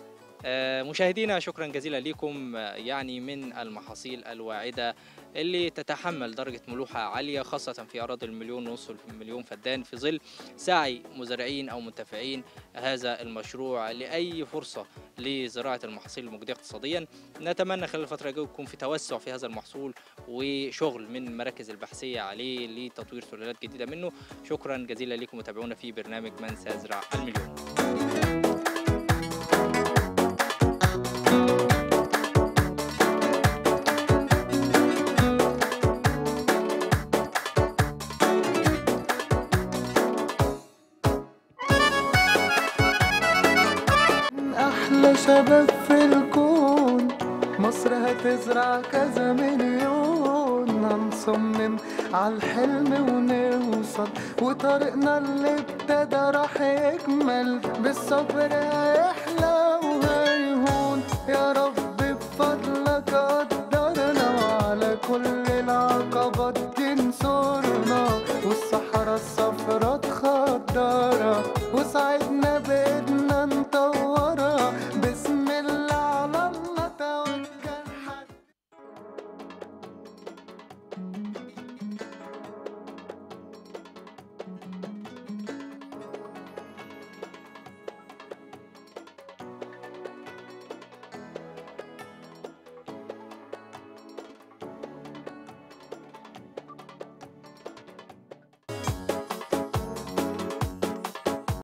آه مشاهدينا شكرا جزيلا لكم. آه يعني من المحاصيل الواعده اللي تتحمل درجه ملوحه عاليه، خاصه في اراضي المليون ونص المليون فدان، في ظل سعي مزارعين او منتفعين هذا المشروع لاي فرصه لزراعه المحاصيل المجديه اقتصاديا. نتمنى خلال الفتره الجايه يكون في توسع في هذا المحصول وشغل من المراكز البحثيه عليه لتطوير سلالات جديده منه. شكرا جزيلا لكم، وتابعونا في برنامج من سيزرع المليون. أحلى شباب في الكون، مصر هتزرع كذا مليون، بدنا نصمم عالحلم ونوصل، وطريقنا اللي ابتدى راح يكمل بالصبر.